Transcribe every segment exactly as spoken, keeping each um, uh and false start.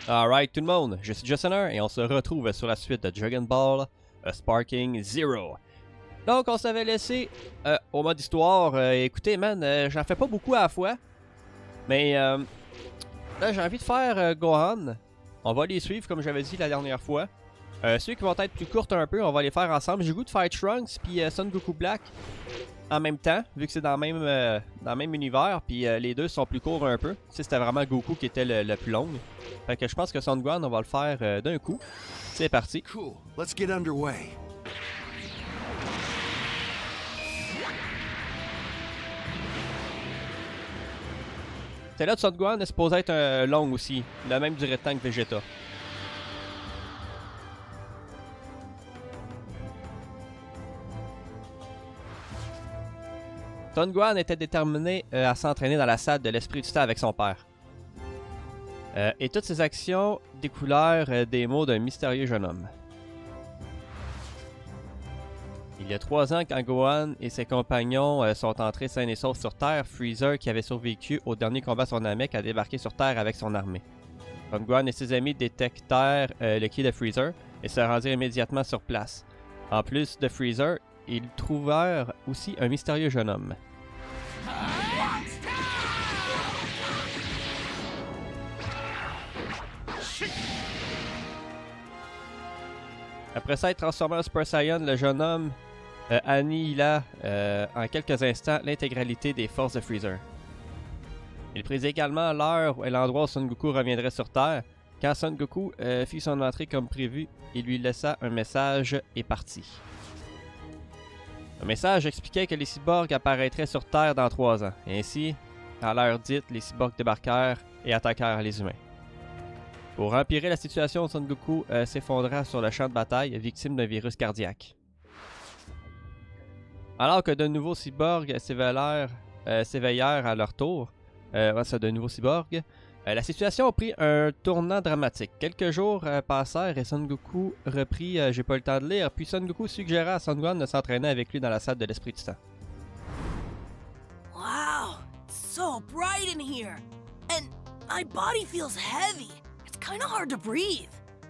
Alright tout le monde, je suis Justinner et on se retrouve sur la suite de Dragon Ball A Sparking Zero. Donc on s'avait laissé euh, au mode histoire. Euh, écoutez man, euh, j'en fais pas beaucoup à la fois. Mais euh, là j'ai envie de faire euh, Gohan. On va les suivre comme j'avais dit la dernière fois. Euh, ceux qui vont être plus courtes un peu, on va les faire ensemble. J'ai le goût de faire Trunks puis euh, Son Goku Black en même temps, vu que c'est dans le même, euh, dans le même univers, puis euh, les deux sont plus courts un peu. Tu sais, c'était vraiment Goku qui était le, le plus long. Fait que je pense que Son Gohan, on va le faire euh, d'un coup. C'est parti. Cool. Let's get underway. Celle-là de Son Gohan est supposée être un long aussi, la même durée de temps que Vegeta. Son Gohan était déterminé euh, à s'entraîner dans la salle de l'esprit du temps avec son père. Euh, et toutes ses actions découlèrent euh, des mots d'un mystérieux jeune homme. Il y a trois ans, quand Gohan et ses compagnons euh, sont entrés sains et saufs sur Terre, Freezer, qui avait survécu au dernier combat sur Namek, a débarqué sur Terre avec son armée. Son Gohan et ses amis détectèrent euh, le ki de Freezer et se rendirent immédiatement sur place. En plus de Freezer, ils trouvèrent aussi un mystérieux jeune homme. Après ça, être transformé en Super Saiyan, le jeune homme euh, annihila euh, en quelques instants l'intégralité des forces de Freezer. Il prédit également l'heure et l'endroit où Son Goku reviendrait sur Terre. Quand Son Goku euh, fit son entrée comme prévu, il lui laissa un message et partit. Le message expliquait que les cyborgs apparaîtraient sur Terre dans trois ans. Ainsi, à l'heure dite, les cyborgs débarquèrent et attaquèrent les humains. Pour empirer la situation, Son Goku euh, s'effondra sur le champ de bataille, victime d'un virus cardiaque. Alors que de nouveaux cyborgs s'éveillèrent euh, s'éveillèrent à leur tour, euh, c'est de nouveaux cyborgs, euh, la situation a pris un tournant dramatique. Quelques jours euh, passèrent et Son Goku reprit euh, J'ai pas eu le temps de lire, puis Son Goku suggéra à Son Gohan de s'entraîner avec lui dans la salle de l'esprit du temps. Wow, it's so bright in here, and my body feels heavy. It's kind of hard to breathe.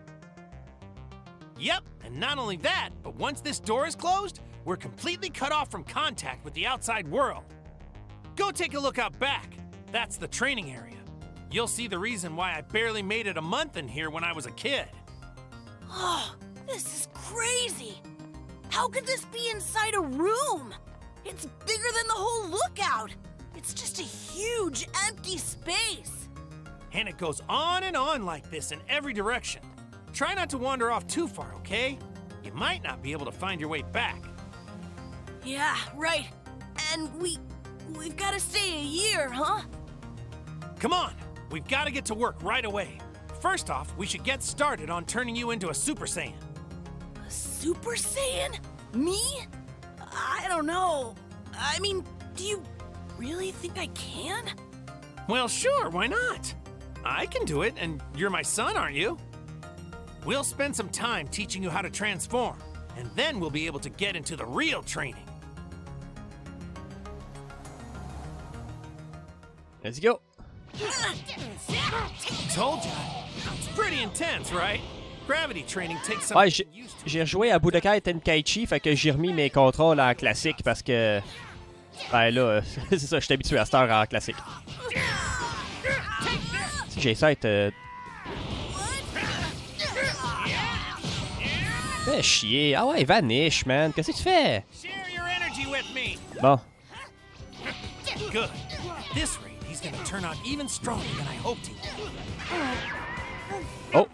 Yep, and not only that, but once this door is closed, we're completely cut off from contact with the outside world. Go take a look out back. That's the training area. You'll see the reason why I barely made it a month in here when I was a kid. Oh, this is crazy. How could this be inside a room? It's bigger than the whole lookout. It's just a huge empty space. And it goes on and on like this in every direction. Try not to wander off too far, okay? You might not be able to find your way back. Yeah, right. And we... we've got to stay a year, huh? Come on, we've got to get to work right away. First off, we should get started on turning you into a Super Saiyan. A Super Saiyan? Me? I don't know. I mean, do you really think I can? Well, sure, why not? I can do it, and you're my son, aren't you? We'll spend some time teaching you how to transform, and then we'll be able to get into the real training. Let's go! Told ya. It's pretty intense, right? Gravity training takes some Ouais, getting j'ai used to. j'ai rejoué à Budokai Tenkaichi, fait que j'ai remis mes contrôles en classique parce que... Ben là, c'est ça, je suis habitué à cette heure en classique. Si j'essaie de... Euh... Fais chier. Ah ouais, vanish, man. Qu'est-ce que tu fais? Share your energy with me. Bon. Good. This rate, he's gonna turn out even stronger than I hoped he would. Oh.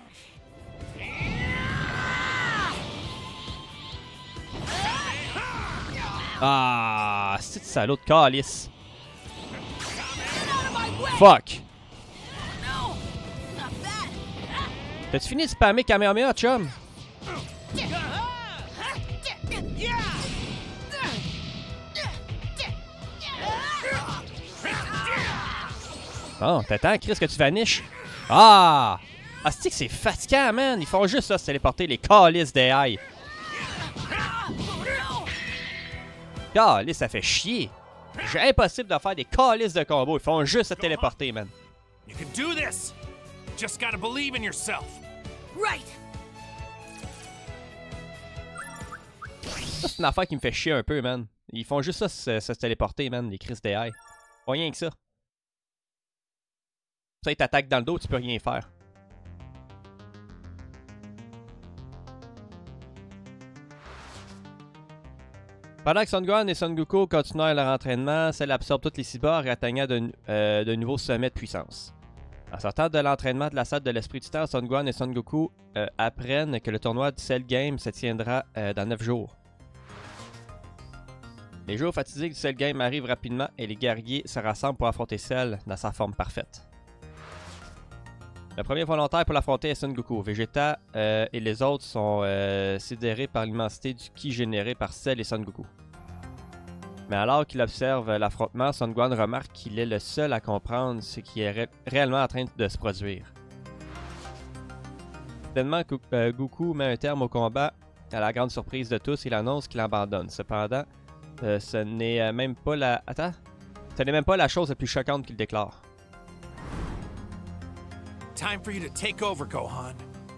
Ah, c'est salaud de calice. Fuck. No, not that. T'as-tu fini de spammer Kamehameha, chum? Bon, t'attends, Chris, que tu vaniches. Ah! Ah, c'est que c'est fatigant, man. Ils font juste ça, se téléporter, les calices des haies. Calice, ça fait chier. C'est impossible de faire des calices de combo. Ils font juste se téléporter, man. You can do this. just gotta believe in yourself. Right. Ça, c'est une affaire qui me fait chier un peu, man. Ils font juste ça, se, se téléporter, man, les Chris d'A I. Pas rien que ça. Ça, ils t'attaquent dans le dos, tu peux rien faire. Pendant que Son Gohan et Son Goku continuaient leur entraînement, celle absorbe tous les cyborgs et atteignant de, euh, de nouveaux sommets de puissance. En sortant de l'entraînement de la salle de l'esprit du temps, Son Gohan et Son Goku euh, apprennent que le tournoi du Cell Game se tiendra euh, dans neuf jours. Les jours fatidiques du Cell Game arrivent rapidement et les guerriers se rassemblent pour affronter Cell dans sa forme parfaite. Le premier volontaire pour l'affronter est Son Goku. Vegeta euh, et les autres sont euh, sidérés par l'immensité du ki généré par Cell et Son Goku. Mais alors qu'il observe l'affrontement, Son Gohan remarque qu'il est le seul à comprendre ce qui est ré réellement en train de se produire. Soudainement, euh, Goku met un terme au combat. À la grande surprise de tous, il annonce qu'il abandonne. Cependant, euh, ce n'est même pas la... Attends. Ce n'est même pas la chose la plus choquante qu'il déclare. Time for you to take over, Gohan.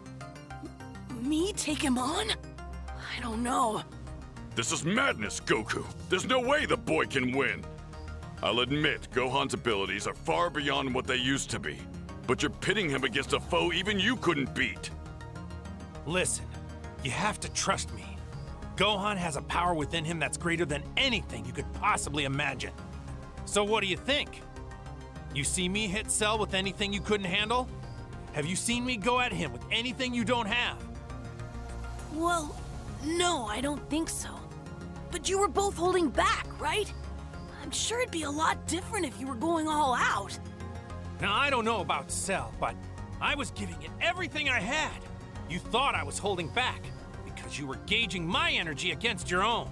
Me take him on? I don't know. This is madness, Goku. There's no way the boy can win. I'll admit, Gohan's abilities are far beyond what they used to be. But you're pitting him against a foe even you couldn't beat. Listen, you have to trust me. Gohan has a power within him that's greater than anything you could possibly imagine. So what do you think? You see me hit Cell with anything you couldn't handle? Have you seen me go at him with anything you don't have? Well, no, I don't think so. But you were both holding back, right? I'm sure it'd be a lot different if you were going all out. Now, I don't know about Cell, but I was giving it everything I had. You thought I was holding back because you were gauging my energy against your own.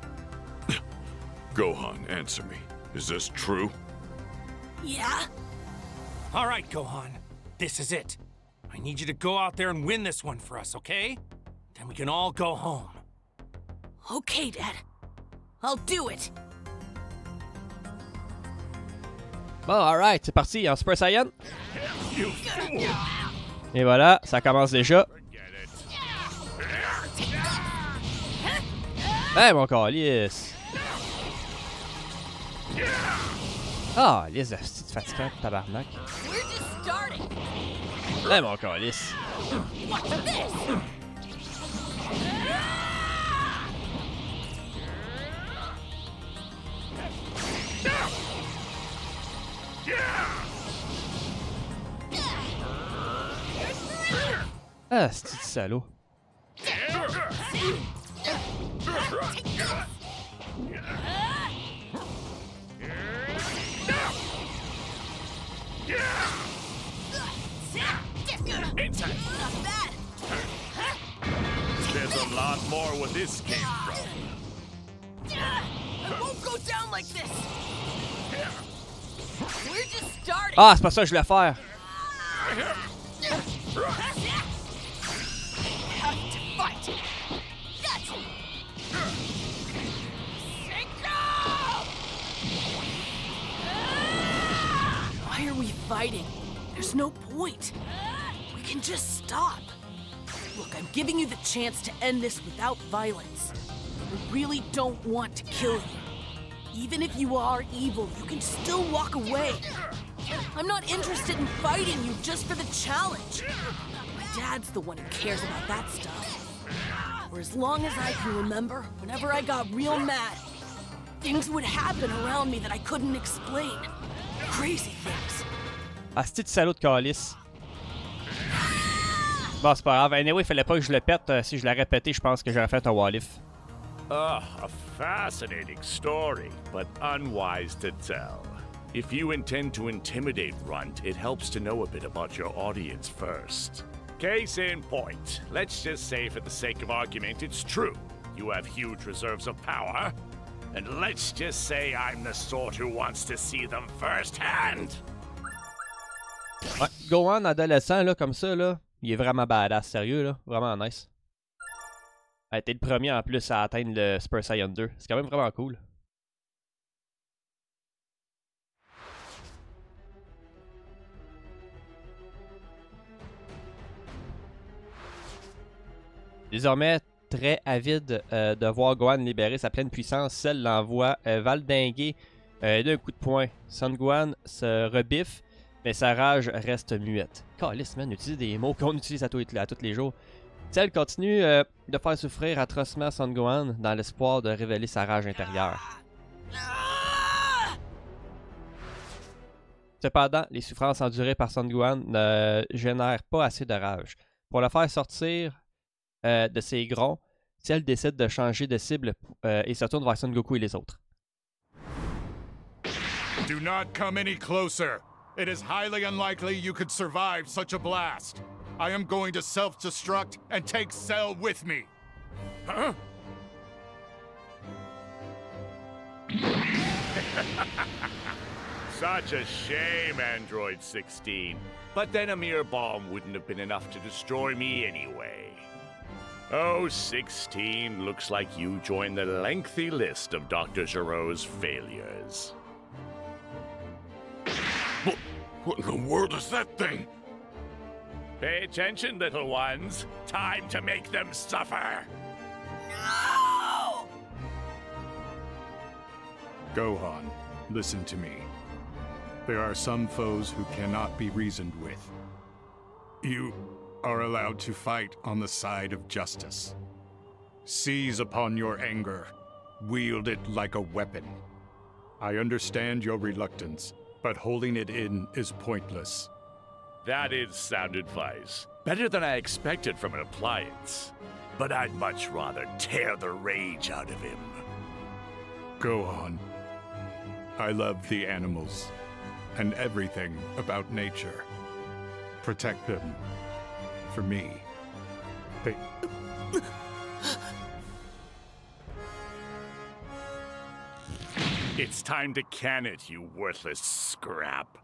Gohan, answer me. Is this true? Yeah? All right, Gohan. This is it. I need you to go out there and win this one for us, okay? Then we can all go home. Okay, Dad. I'll do it. Bon, alright, c'est parti en Super Saiyan. Et voilà, ça commence déjà. Eh, mon calice. Ah, lisse de petite fatigante, tabarnak. Eh, mon calice. Ah, c'est petit salaud. There's a lot more where this came from. I won't go down like this. We're just starting. Ah, c'est pas ça que je voulais faire. Why are we fighting? There's no point. We can just stop. Look, I'm giving you the chance to end this without violence. I really don't want to kill you. Even if you are evil, you can still walk away. I'm not interested in fighting you just for the challenge. My dad's the one who cares about that stuff. For as long as I can remember, whenever I got real mad, things would happen around me that I couldn't explain. Crazy things. Ah, c'est petit salaud de calice. Bon, c'est pas grave. Anyway, il fallait pas que je le pète. Euh, si je l'aurais pété, je pense que j'aurais fait un Wallif. Ah, a fascinating story, but unwise to tell. If you intend to intimidate Runt, it helps to know a bit about your audience first. Case in point, let's just say for the sake of argument it's true. You have huge reserves of power, and let's just say I'm the sort who wants to see them firsthand. Ouais, Gohan adolescent, là, comme ça, là, il est vraiment badass, sérieux, là. Vraiment nice. A été le premier en plus à atteindre le Super Saiyan deux. C'est quand même vraiment cool. Désormais très avide euh, de voir Gohan libérer sa pleine puissance, Cell l'envoie euh, valdinguer euh, d'un coup de poing. Son Gohan se rebiffe, mais sa rage reste muette. Calisse, man, utilise des mots qu'on utilise à, tout, à tous les jours. Cell continue euh, de faire souffrir atrocement Son Gohan dans l'espoir de révéler sa rage intérieure. Cependant, les souffrances endurées par Son Gohan ne génèrent pas assez de rage. Pour le faire sortir euh, de ses gronds, Cell décide de changer de cible euh, et se tourne vers Son Goku et les autres. Do not come any closer. It is highly unlikely you could survive such a blast. I am going to self-destruct and take Cell with me. Huh? Such a shame, Android sixteen. But then a mere bomb wouldn't have been enough to destroy me anyway. Oh, sixteen, looks like you joined the lengthy list of Doctor Giro's failures. What, what in the world is that thing? Pay attention, little ones. Time to make them suffer. No! Gohan, listen to me. There are some foes who cannot be reasoned with. You are allowed to fight on the side of justice. Seize upon your anger. Wield it like a weapon. I understand your reluctance, but holding it in is pointless. That is sound advice. Better than I expected from an appliance. But I'd much rather tear the rage out of him. Gohan, I love the animals and everything about nature. Protect them. For me. They... It's time to can it, you worthless scrap.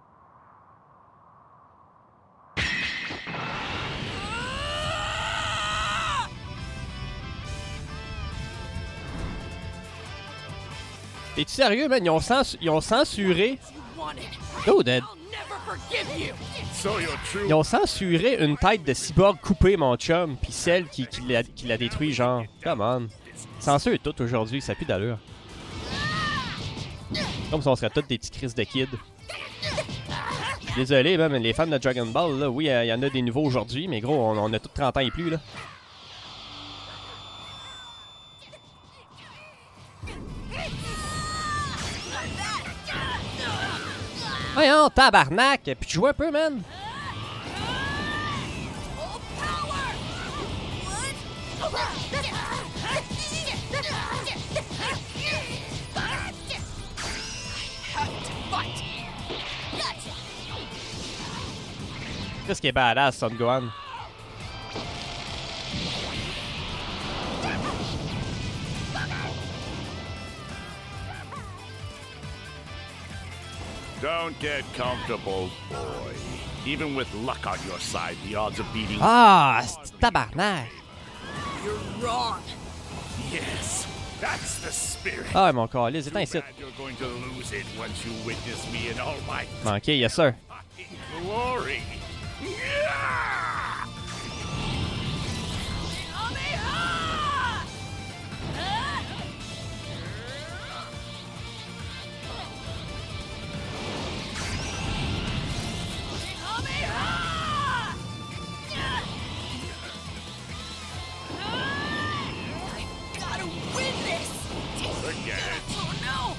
T'es-tu sérieux, man? Ils ont, cens ils ont censuré. Oh, dead. So you're true. Ils ont censuré une tête de cyborg coupée, mon chum, pis celle qui, qui l'a qui l'a détruit, genre. Come on. Censure tout aujourd'hui, ça pue d'allure. Comme si on serait tous des petits crises de kids. Désolé, man, mais les fans de Dragon Ball, là, oui, il euh, y en a des nouveaux aujourd'hui, mais gros, on, on a tous trente ans et plus, là. Voyons, tabarnak! Puis tu joues un peu, man! Qu'est-ce qui est badass, Son Gohan? Don't get comfortable, boy. Even with luck on your side, the odds of beating... Ah, c'est tabarnak! You're wrong. Yes, that's the spirit. Ah, mon calice, éteins ici. You're going to lose it once you witness me in all my Manqué, yes sir. fucking glory. Yeah! Gotta win this. Oh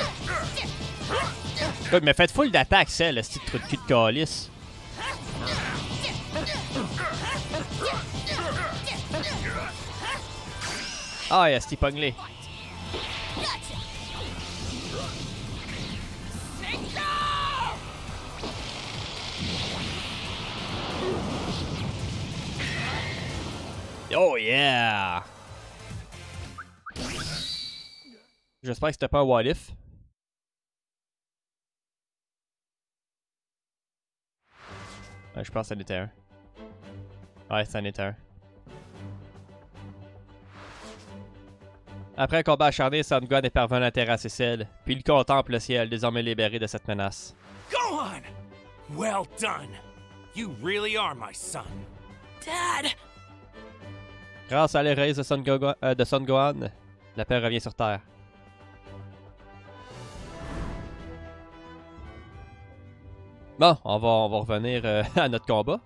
no! Écoute, mais faites full d'attaque, celle, ce petit trou de cul de calice. Ah, y'a ce pognelé. Oh yeah! J'espère que c'était pas un what if. Ouais, je pense que c'en était un. Ouais, c'en était un. Après un combat acharné, Son Gohan est parvenu à terrasser Cell, puis il contemple le ciel, désormais libéré de cette menace. Gohan! Well done. You really are my son. Dad! Grâce à l'héroïsme de Son Gohan, euh, de Son Gohan, la paix revient sur Terre. Bon, on va, on va revenir euh, à notre combat.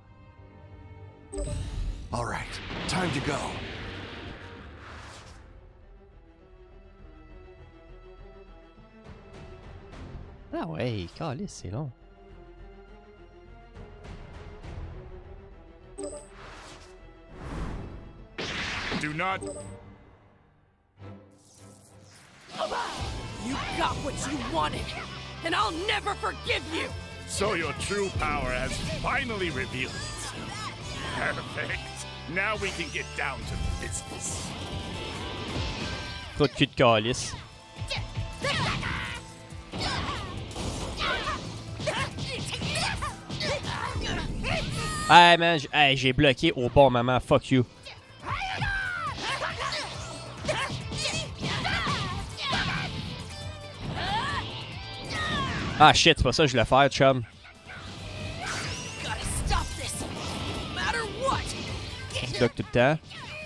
All right, time to go. Ah ouais, calice, c'est long. Do not. You got what you wanted, and I'll never forgive you! So your true power has finally revealed itself. Perfect. Now we can get down to business. Trop de cul de calice. Hey man, j- hey, j'ai bloqué au bon moment, fuck you. Ah shit, c'est pas ça que je voulais faire, chum. Gotta stop this, no matter what! Je bloque tout le temps.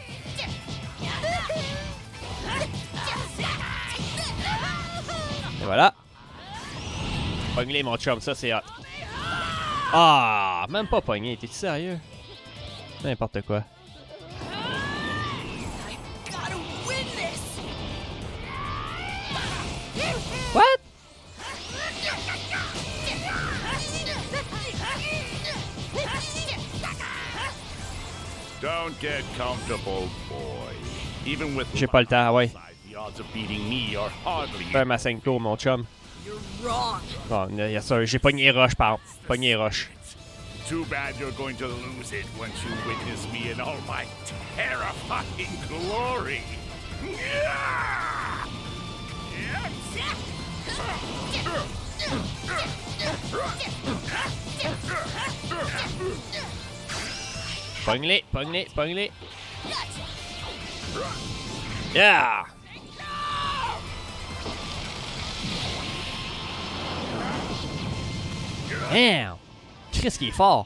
Et voilà. Pogne-les, mon chum, ça c'est hot. Ah, même pas pogné, t'es sérieux? N'importe quoi. Gotta win this! What? Don't get comfortable, boy. Even with J'ai pas le temps, ouais. the odds of beating me are hardly. Fais un Masenko, mon chum. You're wrong. Bon, y a ça, j'ai pogné Roche, par exemple. Pogné Roche. Too bad you're going to lose it once you witness me in all my terrifying glory. Pogne-les, pogne-les, pogne-les. Yeah! Damn! Chris qui est fort!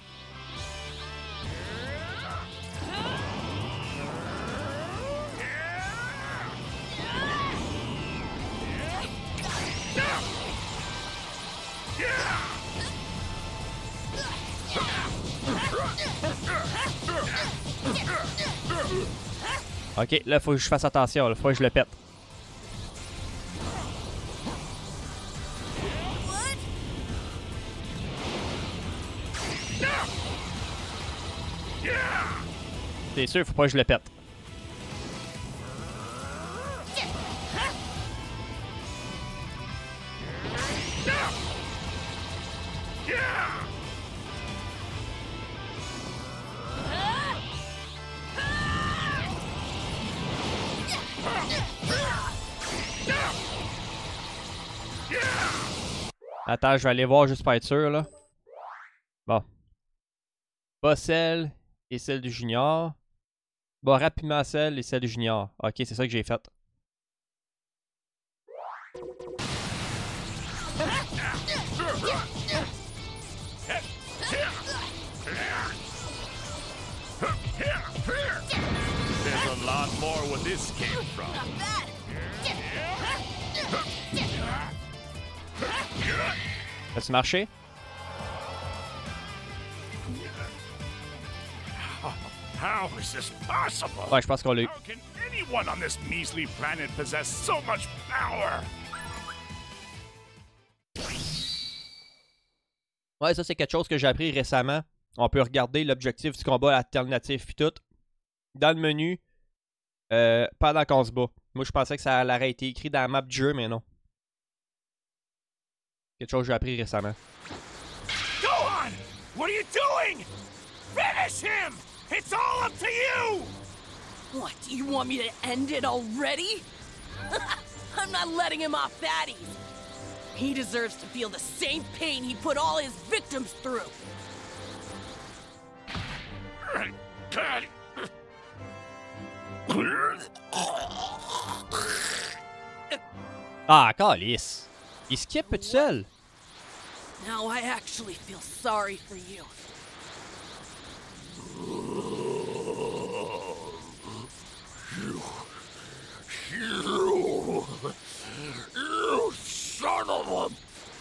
Ok, là faut que je fasse attention, là, faut que je le pète. C'est sûr, faut pas que je le pète. Attends, je vais aller voir juste pour être sûr, là. Bon. Pas celle et celle du junior. Bon, rapidement celle et celle du junior. Ok, c'est ça que j'ai fait. There's a lot more where this came from. As-tu marché? How is this possible? Ouais, je pense qu'on l'a eu. How can anyone on this measly planet possess so much power? Ouais, ça c'est quelque chose que j'ai appris récemment. On peut regarder l'objectif du combat alternatif puis tout. Dans le menu, euh, pendant qu'on se bat. Moi je pensais que ça aurait été écrit dans la map du jeu, mais non. Quelque chose que j'ai appris récemment. Gohan! What are you doing? Finish him! It's all up to you! What, do you want me to end it already? I'm not letting him off that easy. He deserves to feel the same pain he put all his victims through. Ah, calice! Il skip tout seul! Now I actually feel sorry for you. You son of a...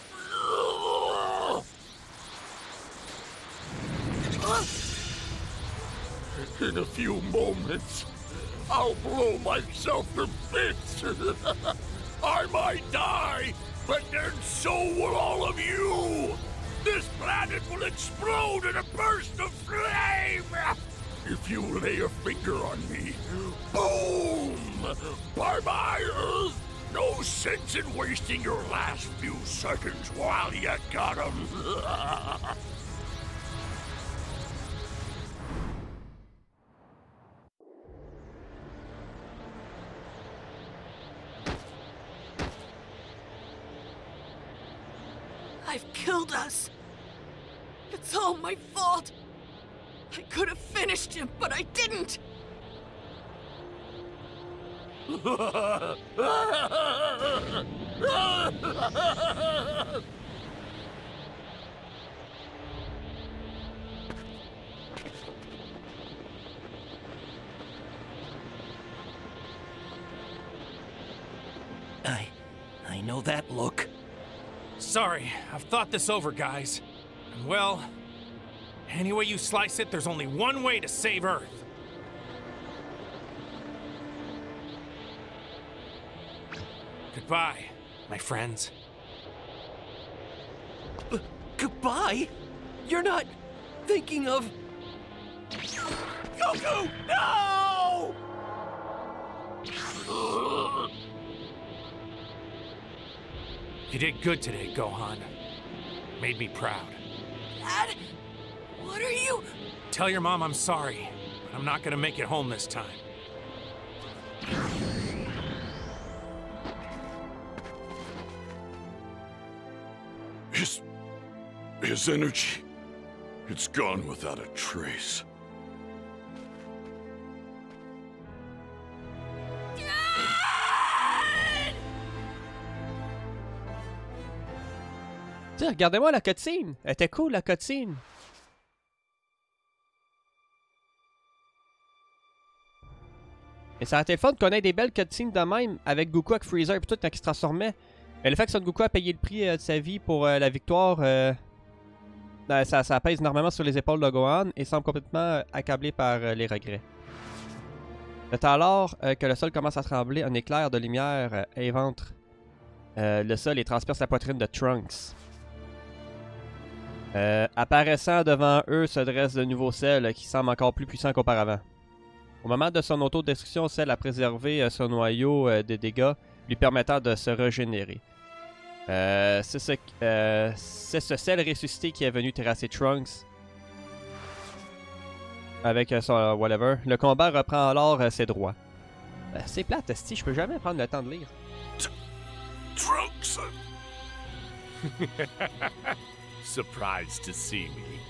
In a few moments, I'll blow myself to bits. I might die, but then so will all of you. This planet will explode in a burst of flame. If you lay a finger on me, boom! Bye-bye, Earth. No sense in wasting your last few seconds while you got 'em. I've killed us. It's all my fault. I could have finished him, but I didn't. I... I know that look. Sorry, I've thought this over, guys. And well, any way you slice it, there's only one way to save Earth. Goodbye, my friends. Uh, goodbye? You're not thinking of... Goku, no! You did good today, Gohan. Made me proud. Dad, what are you... Tell your mom I'm sorry, but I'm not gonna make it home this time. His... his energy... it's gone without a trace. Tiens, regardez-moi la cutscene. Elle était cool, la cutscene. Et ça a été le fun qu'on ait des belles cutscenes de même avec Goku avec Freezer et tout quand il se transformait. Et le fait que Son Goku a payé le prix euh, de sa vie pour euh, la victoire, euh, euh, ça, ça pèse énormément sur les épaules de Gohan et semble complètement euh, accablé par euh, les regrets. C'est alors euh, que le sol commence à trembler, un éclair de lumière euh, éventre euh, le sol et transperce la poitrine de Trunks. Euh, apparaissant devant eux se dresse de nouveau Cell qui semble encore plus puissant qu'auparavant. Au moment de son autodestruction, Cell a préservé euh, son noyau euh, des dégâts, lui permettant de se régénérer. Euh, c'est ce, euh, c'est ce Cell ressuscité qui est venu terrasser Trunks. Avec euh, son euh, whatever. Le combat reprend alors euh, ses droits. Euh, c'est plate, esti, je peux jamais prendre le temps de lire. Trunks! Surprised to see me.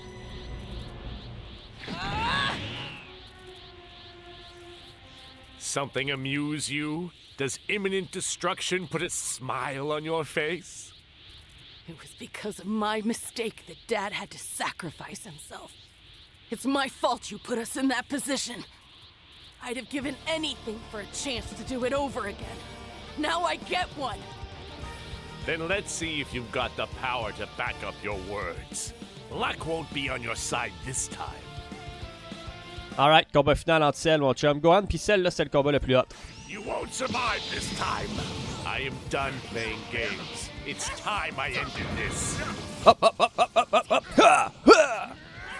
Something amuse you? Does imminent destruction put a smile on your face? It was because of my mistake that Dad had to sacrifice himself. It's my fault you put us in that position. I'd have given anything for a chance to do it over again. Now I get one. Then let's see if you've got the power to back up your words. Luck won't be on your side this time. Alright, combat final entre Cell, mon chum. Gohan pis Cell, là, c'est le combat le plus hot. You won't survive this time. I am done playing games. It's time I ended this. Hop, hop, hop, hop, hop, hop, hop. Ha! Ha!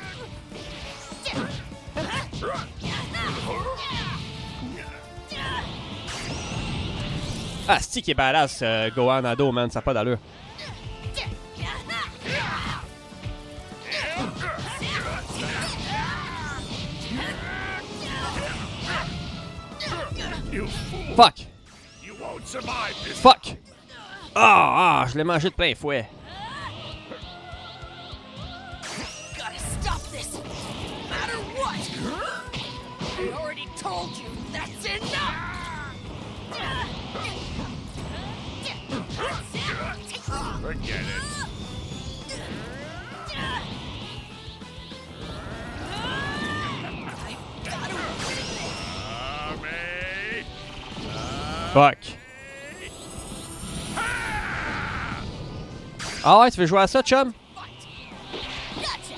Ah, c'est qui est badass, euh, Gohan ado, man, ça n'a pas d'allure. Fuck! You won't survive this. Fuck! Ah, ah, je l'ai mangé de plein fouet. Gotta stop this, no matter what. I already told you that's enough. Forget it. Fuck. Ah ouais, tu veux jouer à ça, chum? Gotcha.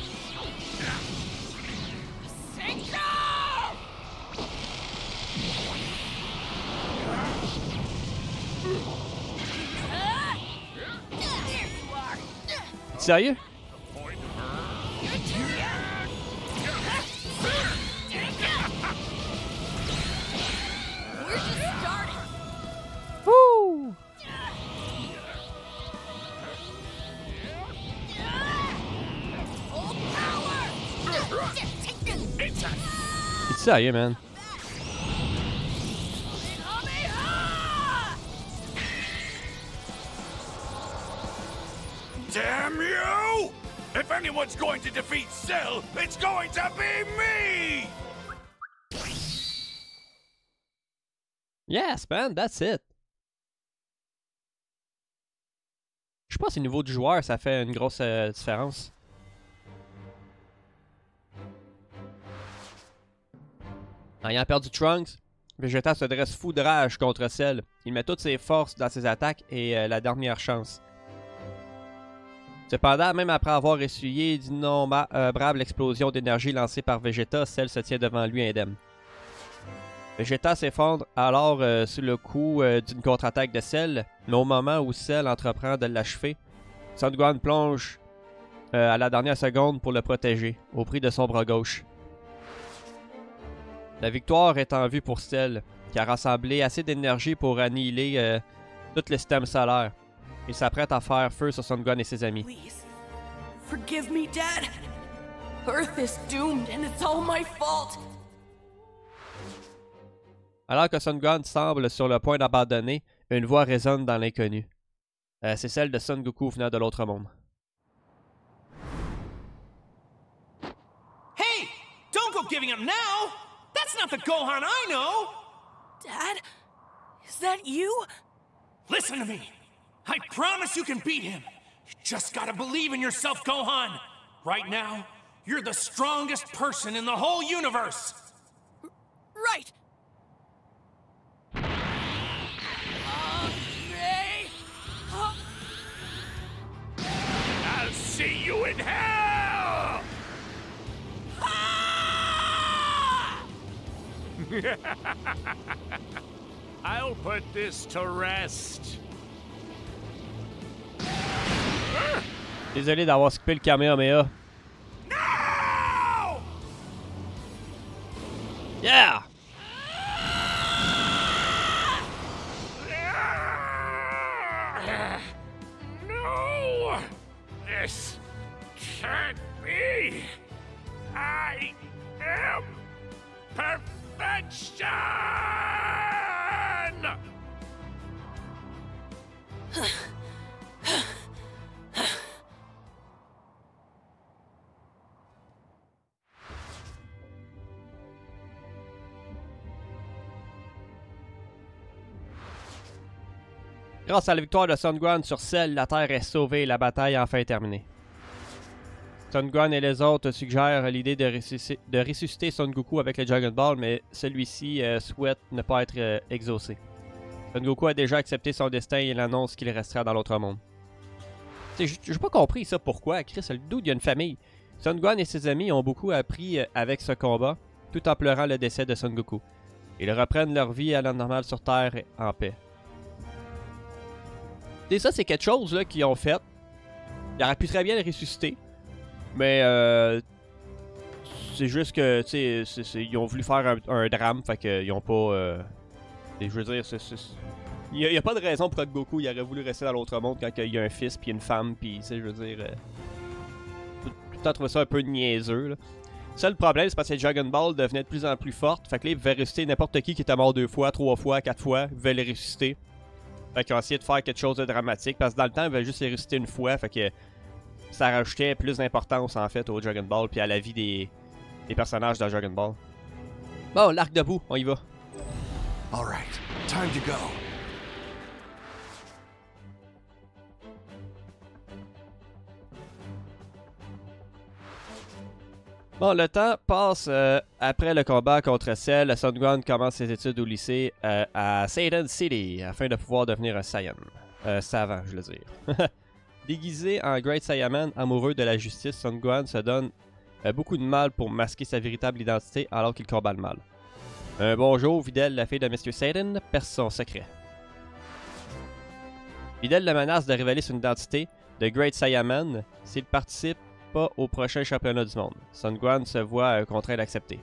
There you are. Sérieux? We're just starting. Woo! Full power. Take this. C'est sérieux, man. Damn you! If anyone's going to defeat Cell, it's going to be me! Yes, man, that's it. Je sais pas si au niveau du joueur, ça fait une grosse euh, différence. En ayant perdu Trunks, Vegeta se dresse fou de rage contre Cell. Il met toutes ses forces dans ses attaques et euh, la dernière chance. Cependant, même après avoir essuyé d'innombrables explosions d'énergie lancées par Vegeta, Cell se tient devant lui indemne. Vegeta s'effondre alors euh, sous le coup euh, d'une contre-attaque de Cell, mais au moment où Cell entreprend de l'achever, Son Gohan plonge euh, à la dernière seconde pour le protéger, au prix de son bras gauche. La victoire est en vue pour Cell, qui a rassemblé assez d'énergie pour annihiler euh, tout le système solaire. Il s'apprête à faire feu sur Son Gohan et ses amis. Please, forgive me, Dad. Earth is doomed and it's all my fault. Alors que Son Gohan semble sur le point d'abandonner, une voix résonne dans l'inconnu. Euh, C'est celle de Son Goku venant de l'autre monde. Hey! Don't go giving up now! That's not the Gohan I know! Dad, is that you? Listen to me! I promise you can beat him! You just gotta believe in yourself, Gohan! Right now, you're the strongest person in the whole universe! Right. I'll see you in hell! I'll put this to rest. Désolé d'avoir skippé le Kamehameha. No! Yeah! No! This can't be! I am perfection! Grâce à la victoire de Son Gohan sur Cell, la Terre est sauvée et la bataille est enfin terminée. Son Gohan et les autres suggèrent l'idée de, ressusciter, de ressusciter Son Goku avec le Dragon Ball, mais celui-ci euh, souhaite ne pas être euh, exaucé. Son Goku a déjà accepté son destin et il annonce qu'il restera dans l'autre monde. J'ai pas compris ça, pourquoi. Chris, le dude, il y a une famille. Son Gohan et ses amis ont beaucoup appris euh, avec ce combat, tout en pleurant le décès de Son Goku. Ils reprennent leur vie à la normale sur Terre en paix. Et ça, c'est quelque chose là qu'ils ont fait. Ils auraient pu très bien le ressusciter. Mais euh, c'est juste que, tu sais, ils ont voulu faire un, un drame, fait qu'ils ont pas. Euh, je veux dire, il n'y a, a pas de raison pour que Goku il aurait voulu rester dans l'autre monde quand il y a un fils puis une femme, puis tu sais, je veux dire. Euh, tout, tout le temps trouvé ça un peu niaiseux. Là. Le seul problème, c'est parce que Dragon Ball devenait de plus en plus forte. Fait que là, ils pouvaient ressusciter n'importe qui qui était mort deux fois, trois fois, quatre fois. Ils pouvaient les ressusciter. Fait qu'ils ont essayé de faire quelque chose de dramatique. Parce que dans le temps, ils avaient juste les ressusciter une fois. Fait que ça rajoutait plus d'importance en fait au Dragon Ball puis à la vie des, des personnages de Dragon Ball. Bon, l'arc debout, on y va. All right, time to go. Bon, le temps passe euh, après le combat contre Cell. Son Gohan commence ses études au lycée euh, à Satan City afin de pouvoir devenir un Saiyan. Euh, savant, je veux dire. Déguisé en Great Saiyaman amoureux de la justice, Son Gohan se donne euh, beaucoup de mal pour masquer sa véritable identité alors qu'il combat le mal. Un bonjour, Videl, la fille de Monsieur Satan, perce son secret. Videl le menace de révéler son identité de Great Saiyaman s'il participe pas au prochain championnat du monde. Son Gohan se voit euh, contraint d'accepter.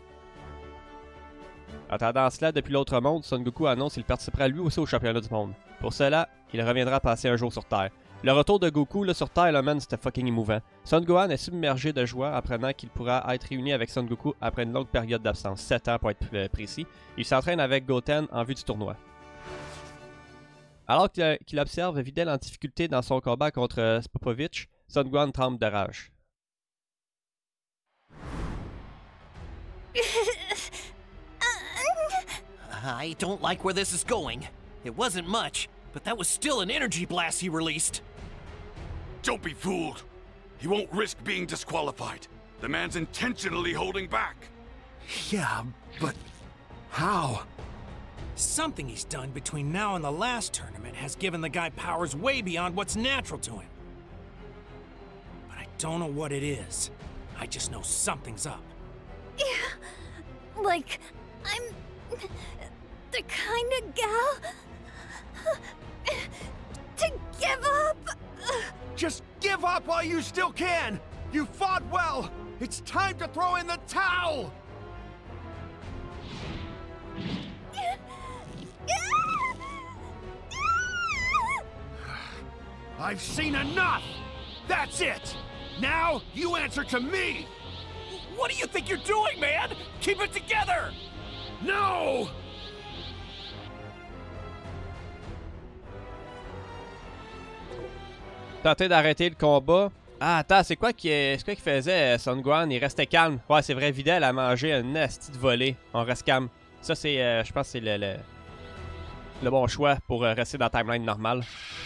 En attendant cela, depuis l'autre monde, Son Goku annonce qu'il participera lui aussi au championnat du monde. Pour cela, il reviendra passer un jour sur Terre. Le retour de Goku là, sur Terre, là, man, c'était fucking émouvant. Son Gohan est submergé de joie apprenant qu'il pourra être réuni avec Son Goku après une longue période d'absence, sept ans pour être précis. Il s'entraîne avec Goten en vue du tournoi. Alors qu'il observe Videl en difficulté dans son combat contre Spopovich, Son Gohan tremble de rage. I don't like where this is going. It wasn't much, but that was still an energy blast he released. Don't be fooled. He won't risk being disqualified. The man's intentionally holding back. Yeah, but how? Something he's done between now and the last tournament has given the guy powers way beyond what's natural to him. But I don't know what it is. I just know something's up. Yeah, like, I'm the kind of gal to give up. Just give up while you still can! You fought well! It's time to throw in the towel! I've seen enough! That's it! Now, you answer to me! What do you think you're doing, man? Keep it together! No! Tenter d'arrêter le combat. Ah, attends, c'est quoi qu'il qu faisait, Son Gohan? Il restait calme. Ouais, c'est vrai, Videl a mangé un asti de volée. On reste calme. Ça, c'est, euh, je pense que c'est le, le, le bon choix pour euh, rester dans la timeline normale.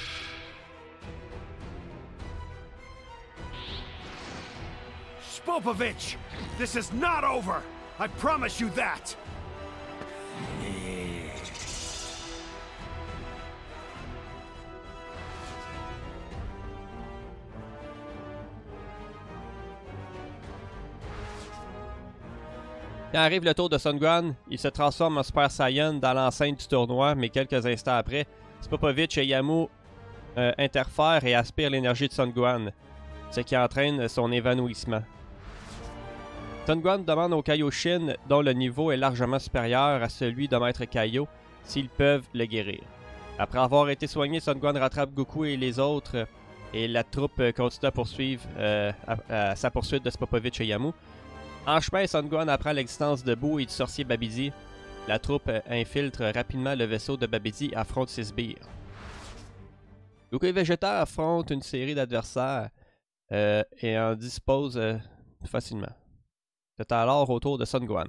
Spopovich! This is not over! I promise you that! Quand arrive le tour de Son Gohan, il se transforme en Super Saiyan dans l'enceinte du tournoi, mais quelques instants après, Spopovich et Yamu euh, interfèrent et aspirent l'énergie de Son Gohan, ce qui entraîne son évanouissement. Son Gohan demande aux Kaioshin, dont le niveau est largement supérieur à celui de Maître Kaio, s'ils peuvent le guérir. Après avoir été soigné, Son Gohan rattrape Goku et les autres, et la troupe continue à poursuivre euh, à, à sa poursuite de Spopovich et Yamu. En chemin, Son Gohan apprend l'existence de Boo et du sorcier Babidi. La troupe infiltre rapidement le vaisseau de Babidi et affronte ses sbires. Goku et Vegeta affrontent une série d'adversaires euh, et en disposent euh, facilement. C'est alors au tour de Son Gohan.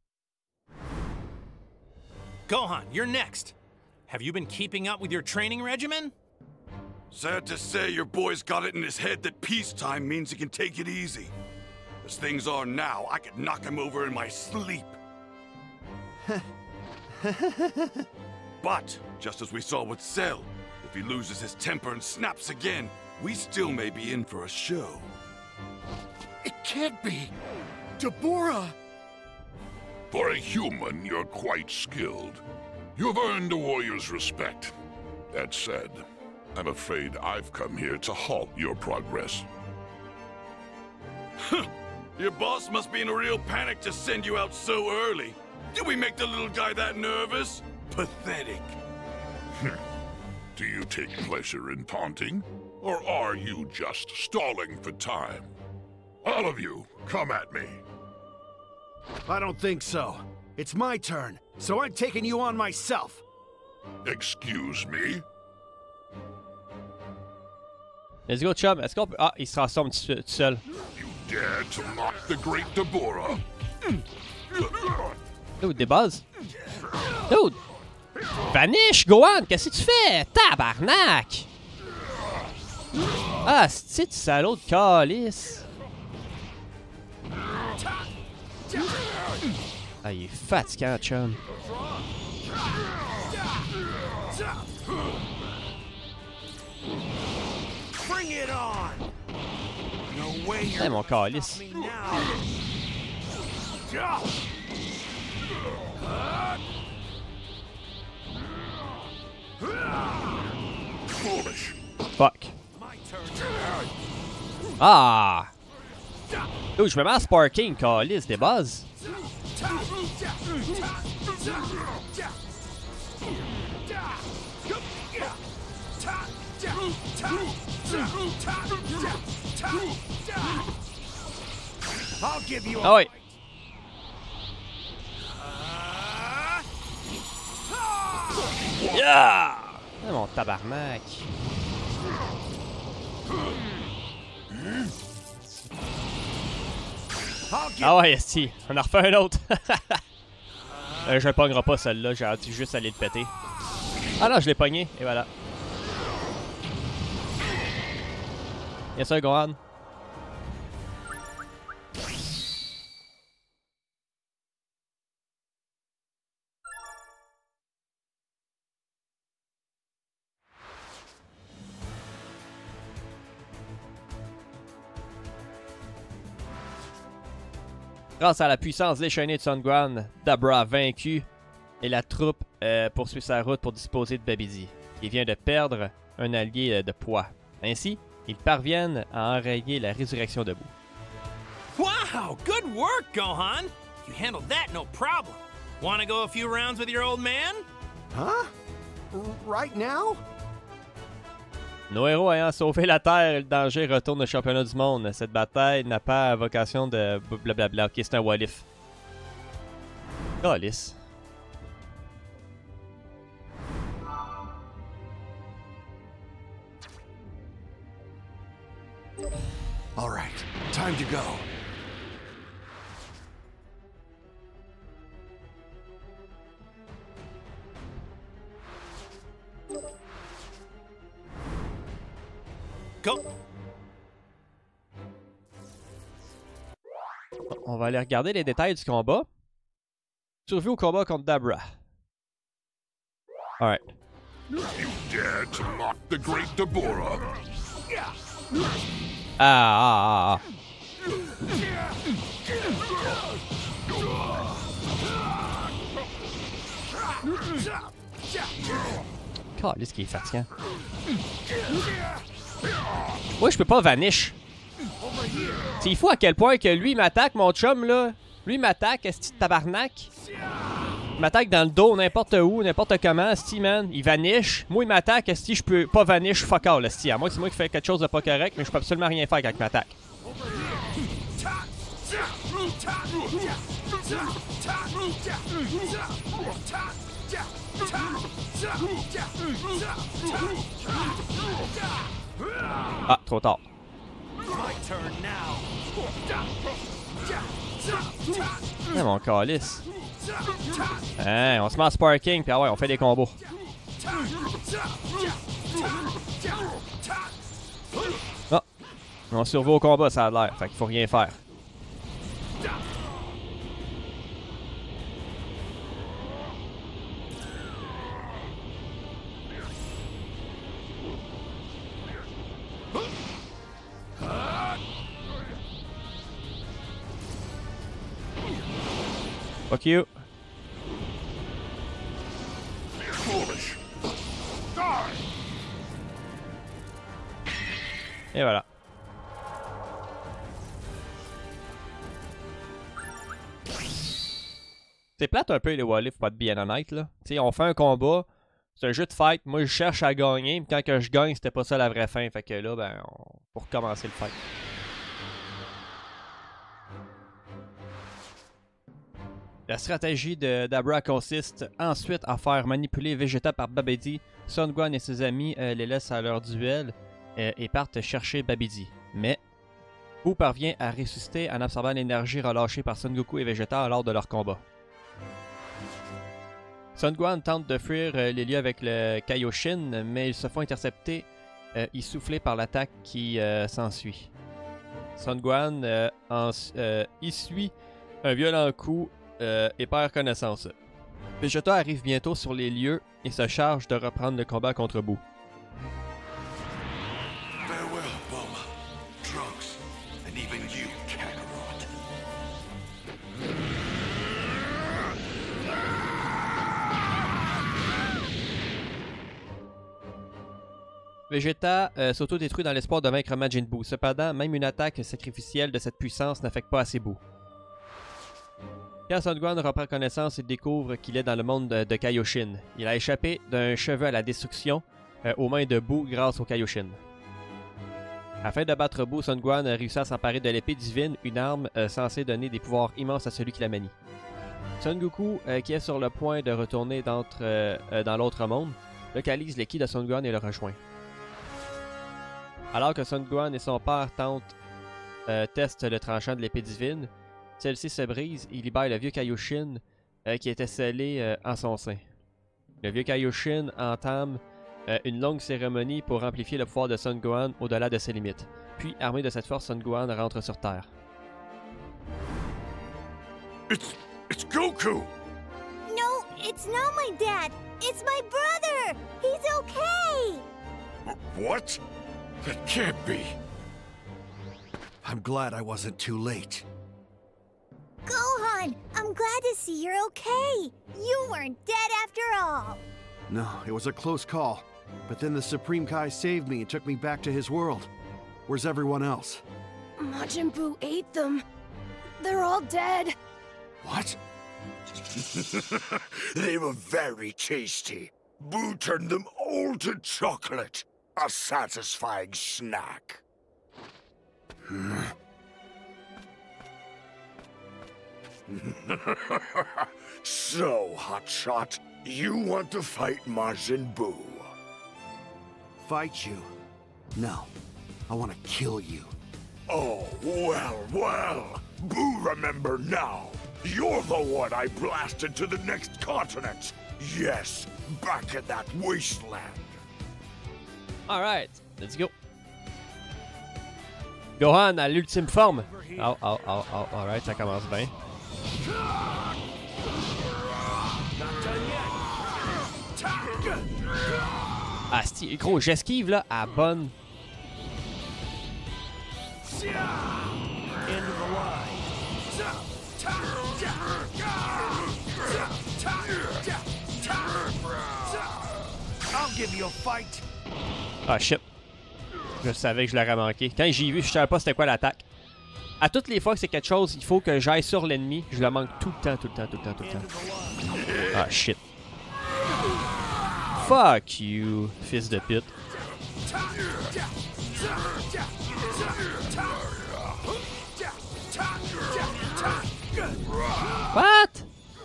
Gohan, you're next. Have you been keeping up with your training regimen? Sad to say, your boy's got it in his head that peacetime means he can take it easy. As things are now, I could knock him over in my sleep. But, just as we saw with Cell, if he loses his temper and snaps again, we still may be in for a show. It can't be! Dabura! For a human, you're quite skilled. You've earned a warrior's respect. That said, I'm afraid I've come here to halt your progress. Your boss must be in a real panic to send you out so early. Did we make the little guy that nervous? Pathetic. Do you take pleasure in taunting? Or are you just stalling for time? All of you, come at me. I don't think so. It's my turn, so I'm taking you on myself. Excuse me? Let's go, chum. Est-ce qu'on peut... Ah, il se transforme tout seul. You dare to mock the great Dabura? Dude, des bases. Dude! Vanish, Gohan! Qu'est-ce que tu fais? Tabarnak! Ah, c'est-tu salaud de calice? Ah, il est fatigant, chum. Bring it on! No way Hey, you're mon calice. me now. Foolish. Fuck. My turn. Ah! Dude, je me mets en sparking, calice, des bases. I'll give you a Ah ouais. Yeah! Ah, mon tabarnak. I'll give Ah ouais, esti. On en refait un autre. euh, je le pognerai pas celle-là, j'ai hâte juste aller le péter. Ah non, je l'ai pogné, et voilà. Yes sir, Gohan. Grâce à la puissance déchaînée de Son Gohan, Dabra a vaincu et la troupe euh, poursuit sa route pour disposer de Babidi, qui vient de perdre un allié euh, de poids. Ainsi, ils parviennent à enrayer la résurrection de Boo. Wow, good work, Gohan! You handled that no problem. Wanna go a few rounds with your old man? Huh? Right now? Nos héros ayant sauvé la Terre et le danger retournent au championnat du monde. Cette bataille n'a pas vocation de blablabla. Ok, c'est un what-if. Calice. All right, time to go. Go! On va aller regarder les détails du combat. Survie au combat contre Dabra. Alright. You dare to mock the great Deborah? Ah, ah, ah, ah. Calisse qui est fatigant. Moi, je peux pas vanish. C'est fou à quel point que lui m'attaque, mon chum, là. Lui m'attaque, est-ce que tabarnak? Il m'attaque dans le dos, n'importe où, n'importe comment, esti, man. Il vanish. Moi, il m'attaque, esti, je peux pas vanish fuck all, esti. À moi, c'est moi qui fais quelque chose de pas correct, mais je peux absolument rien faire quand il m'attaque. Ah, trop tard. Ah, mon calice. Hein, on se met en sparking, puis ah ouais, on fait des combos. Ah, on survit au combat, ça a l'air, fait qu'il faut rien faire. Fuck you. Foolish. Et voilà. C'est plate un peu les Wally, faut pas être bien honnête là. Tu sais, on fait un combat, c'est un jeu de fight, moi je cherche à gagner, mais quand que je gagne, c'était pas ça la vraie fin, fait que là, ben, on... pour recommencer le fight. La stratégie de Dabra consiste ensuite à faire manipuler Vegeta par Babidi. Son Gohan et ses amis euh, les laissent à leur duel euh, et partent chercher Babidi. Mais Boo parvient à ressusciter en absorbant l'énergie relâchée par Son Goku et Vegeta lors de leur combat. Son Gohan tente de fuir euh, les lieux avec le Kaioshin, mais ils se font intercepter euh, et souffler par l'attaque qui euh, s'ensuit. Son Gohan euh, en, euh, essuie un violent coup Euh, et perd connaissance. Vegeta arrive bientôt sur les lieux et se charge de reprendre le combat contre Boo. Vegeta euh, s'auto-détruit dans l'espoir de vaincre Majin Buu. Cependant, même une attaque sacrificielle de cette puissance n'affecte pas assez Buu. Quand Son Gohan reprend connaissance, il découvre qu'il est dans le monde de, de Kaioshin. Il a échappé d'un cheveu à la destruction euh, aux mains de Buu grâce au Kaioshin. Afin de battre Buu, Son Gohan a réussi à s'emparer de l'épée divine, une arme euh, censée donner des pouvoirs immenses à celui qui la manie. Son Goku, euh, qui est sur le point de retourner euh, euh, dans l'autre monde, localise le ki de Son Gohan et le rejoint. Alors que Son Gohan et son père tentent, euh, testent le tranchant de l'épée divine, celle-ci se brise et libère le vieux Kaioshin euh, qui était scellé euh, en son sein. Le vieux Kaioshin entame euh, une longue cérémonie pour amplifier le pouvoir de Son Gohan au-delà de ses limites. Puis, armé de cette force, Son Gohan rentre sur Terre. It's... it's Goku! No, it's not my dad! It's my brother! He's okay! What? That can't be. I'm glad I wasn't too late. Gohan, I'm glad to see you're okay. You weren't dead after all. No, it was a close call. But then the Supreme Kai saved me and took me back to his world. Where's everyone else? Majin Buu ate them. They're all dead. What? They were very tasty. Buu turned them all to chocolate. A satisfying snack. So, Hotshot, you want to fight Majin Buu? Fight you? No. I want to kill you. Oh, well, well. Buu, remember now. You're the one I blasted to the next continent. Yes, back in that wasteland. Alright, let's go. Gohan à l'ultime forme. Oh, oh, oh, oh, alright, ça commence bien. Ah, c'est gros, j'esquive là à bonne. Ah shit. Je savais que je l'aurais manqué. Quand j'ai vu, je savais pas c'était quoi l'attaque. À toutes les fois que c'est quelque chose, il faut que j'aille sur l'ennemi. Je le manque tout le temps, tout le temps, tout le temps, tout le temps. Ah shit. Fuck you, fils de pute. What?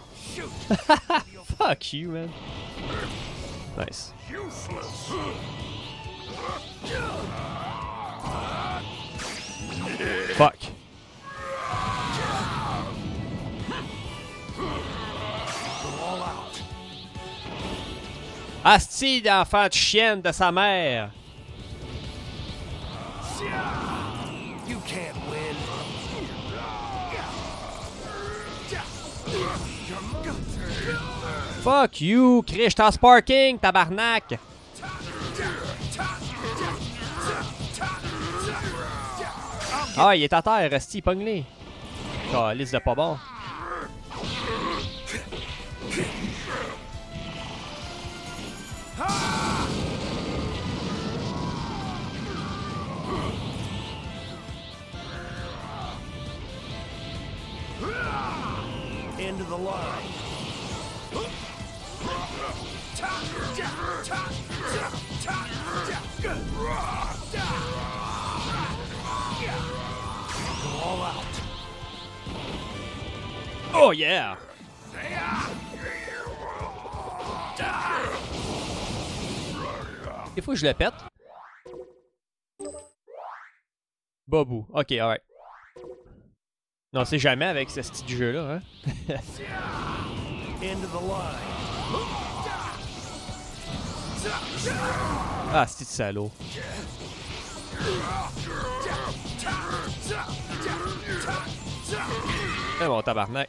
Fuck you, man. Nice. Fuck. Asti d'enfant de chienne de sa mère. You can't win. Fuck you, Chris, t'en sparking, tabarnak. Ah, il est à terre, Asti, pogne-les. Oh, liste de pas bon. End of the line. All out. Oh yeah! Des fois je le pète. Bobou. Ok, alright. Non, c'est jamais avec ce style de jeu-là, hein? End of the line. Ah, c'est salaud. C'est bon, tabarnak.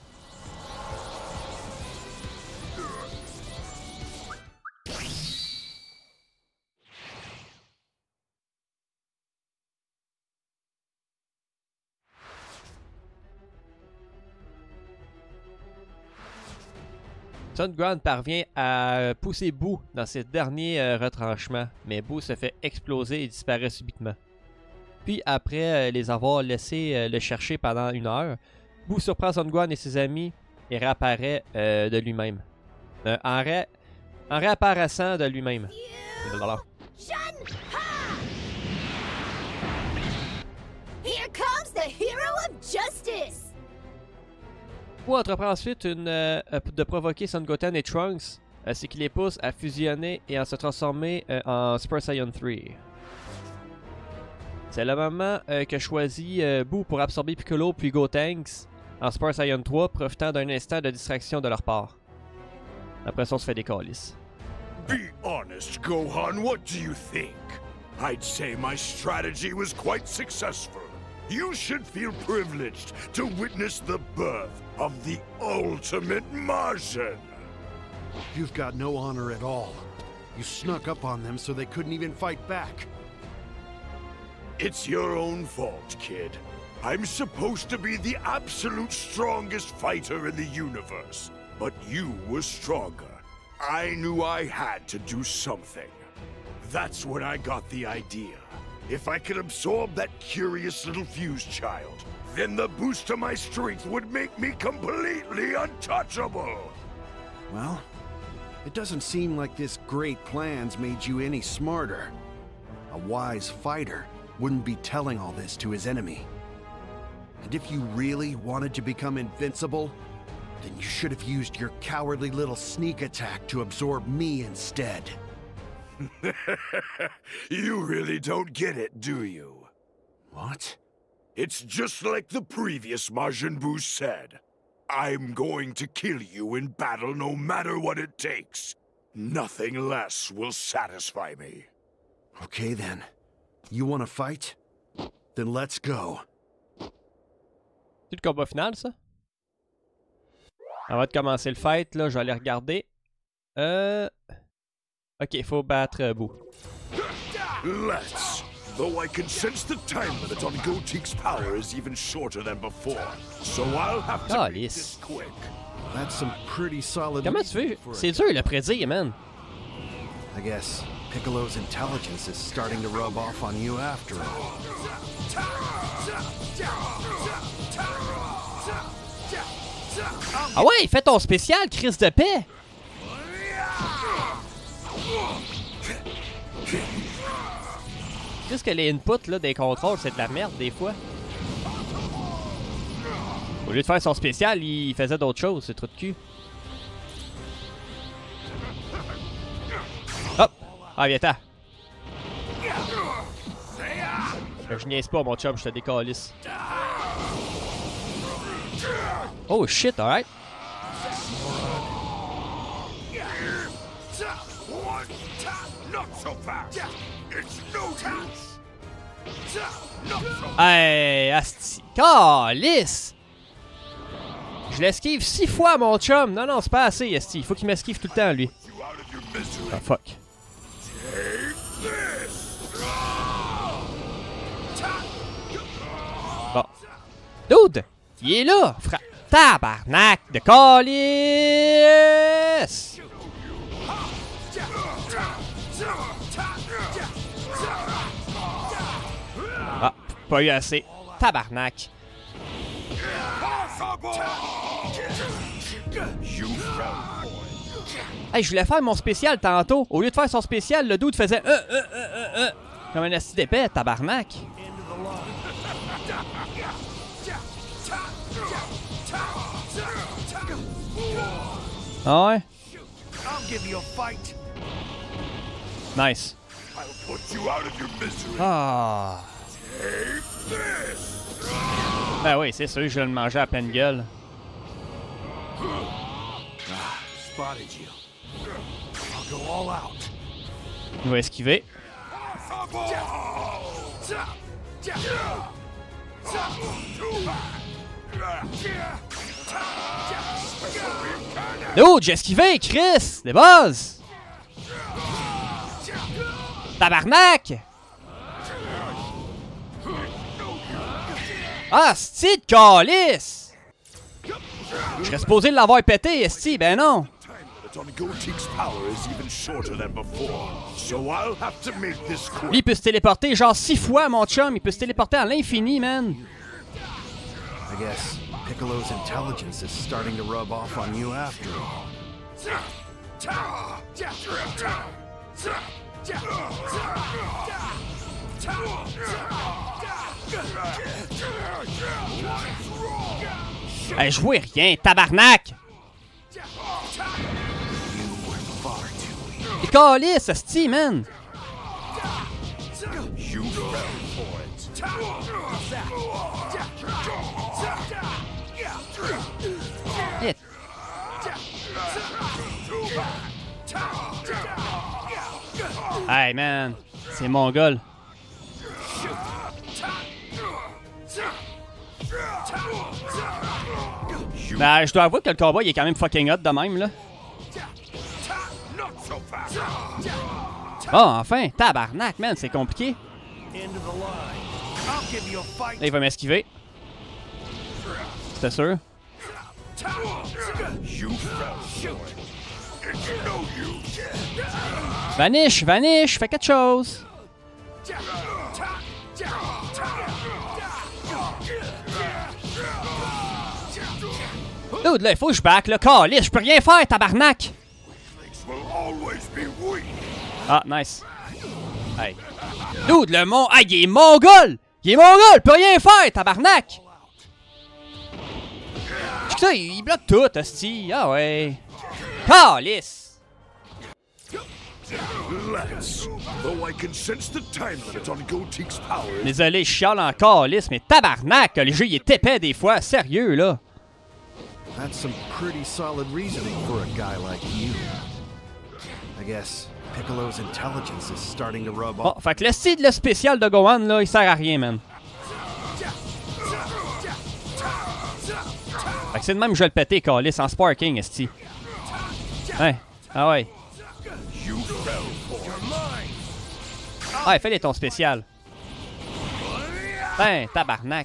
Sun Quan parvient à pousser Boo dans ses derniers euh, retranchements, mais Boo se fait exploser et disparaît subitement. Puis après euh, les avoir laissés euh, le chercher pendant une heure, Boo surprend Sun Quan et ses amis et réapparaît euh, de lui-même. Euh, en, ré... en réapparaissant de lui-même. Here comes the hero of justice. Boo entreprend ensuite une, euh, de provoquer Son Goten et Trunks, euh, ce qui les pousse à fusionner et à se transformer euh, en Super Saiyan trois. C'est le moment euh, que choisit euh, Boo pour absorber Piccolo puis Gotenks en Super Saiyan trois, profitant d'un instant de distraction de leur part. Après ça, on se fait des calices. Be honest, Gohan, what do you think? I'd say my strategy was quite successful. You should feel privileged to witness the birth of the ultimate Martian. You've got no honor at all. You snuck up on them so they couldn't even fight back. It's your own fault, kid. I'm supposed to be the absolute strongest fighter in the universe, but you were stronger. I knew I had to do something. That's when I got the idea. If I could absorb that curious little fuse child, then the boost to my strength would make me completely untouchable. Well, it doesn't seem like this great plan's made you any smarter. A wise fighter wouldn't be telling all this to his enemy. And if you really wanted to become invincible, then you should have used your cowardly little sneak attack to absorb me instead. You really don't get it, do you? What? It's just like the previous Majin Buu said. I'm going to kill you in battle no matter what it takes. Nothing less will satisfy me. Okay then. You want to fight? Then let's go. C'est le combat final, ça? Avant de commencer le fight, là, je vais aller regarder. Euh... Ok, il faut battre euh, Boo. Let's. Though I can sense the time limit on Goteek's power is even shorter than before, so I'll have to make this quick. That's some pretty solid. Comment tu veux? C'est dur le prédire, man. I guess Piccolo's intelligence is starting to rub off on you after all. Ah ouais, fais ton spécial, Chris de paix! Juste que les inputs là, des contrôles, c'est de la merde des fois. Au lieu de faire son spécial, il faisait d'autres choses, c'est trop de cul. Hop! Ah, viens-t'en! Je niaise pas, mon chum, je te décalisse. Oh shit, alright. Hey, asti. Calice! Je l'esquive six fois, mon chum. Non, non, c'est pas assez, asti. Il faut qu'il m'esquive tout le temps, lui. Ah, fuck. Bon. Dude! Il est là! Fra... Tabarnak de calice! Ah, pas eu assez. Tabarnak. Hey, je voulais faire mon spécial tantôt. Au lieu de faire son spécial, le dude faisait euh, euh, euh, euh, euh. Comme un asti d'épais, tabarnak. Ah ouais? Nice. Ah. Ben oui, c'est sûr, je vais le manger à pleine gueule. Il va esquiver. Dude, j'ai esquivé, Chris! Des bases! Tabarnak! Ah, c'ti de calice! Je serais supposé l'avoir pété, esti, ben non! on Goateek's power is even shorter than before, so I'll have to make this quick. Lui, il peut se téléporter genre six fois, mon chum. Il peut se téléporter à l'infini, man. I guess Piccolo's intelligence is starting to rub off on you after all. Hey, jouez rien, tabarnak! Et calisse, esti, man! Hit. Hey, man, c'est mongol. Ben, je dois avouer que le combat il est quand même fucking hot de même, là. Bon, enfin, tabarnak, man, c'est compliqué. Là, il va m'esquiver. C'était sûr. Vanish, vanish, fais quelque chose. Dude, là, il faut que je back, là. Calisse, je peux rien faire, tabarnak! Ah, nice. Hey. Dude, le mon... Ah, il est mongol! Il est mongol, il peut rien faire, tabarnak! Ça, il, il bloque tout, hostie. Ah ouais. Calisse! Désolé, je chiale en calice, mais tabarnak, le jeu il est épais des fois, sérieux là. That's some pretty solid reasoning for a guy like you. I guess Piccolo's intelligence is starting to rub off. Bon, fait que le style le spécial de Gohan là, il sert à rien, man. Fait que c'est de même que je vais le péter, calice, en sparking, esti. Hein? Ah ouais. Ah, fais-les ton spécial. Ben, tabarnak.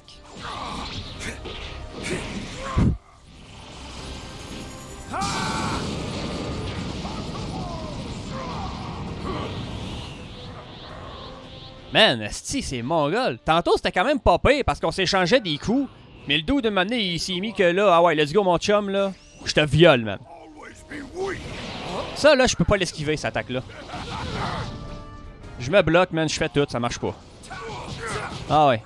Man, esti, c'est mongol. Tantôt, c'était quand même pas pire parce qu'on s'échangeait des coups. Mais le dos de moment donné, il s'est mis que là, ah ouais, let's go mon chum, là. Je te viole, man. Ça, là, je peux pas l'esquiver, cette attaque-là. Je me bloque, man, je fais tout, ça marche pas. Ah ouais.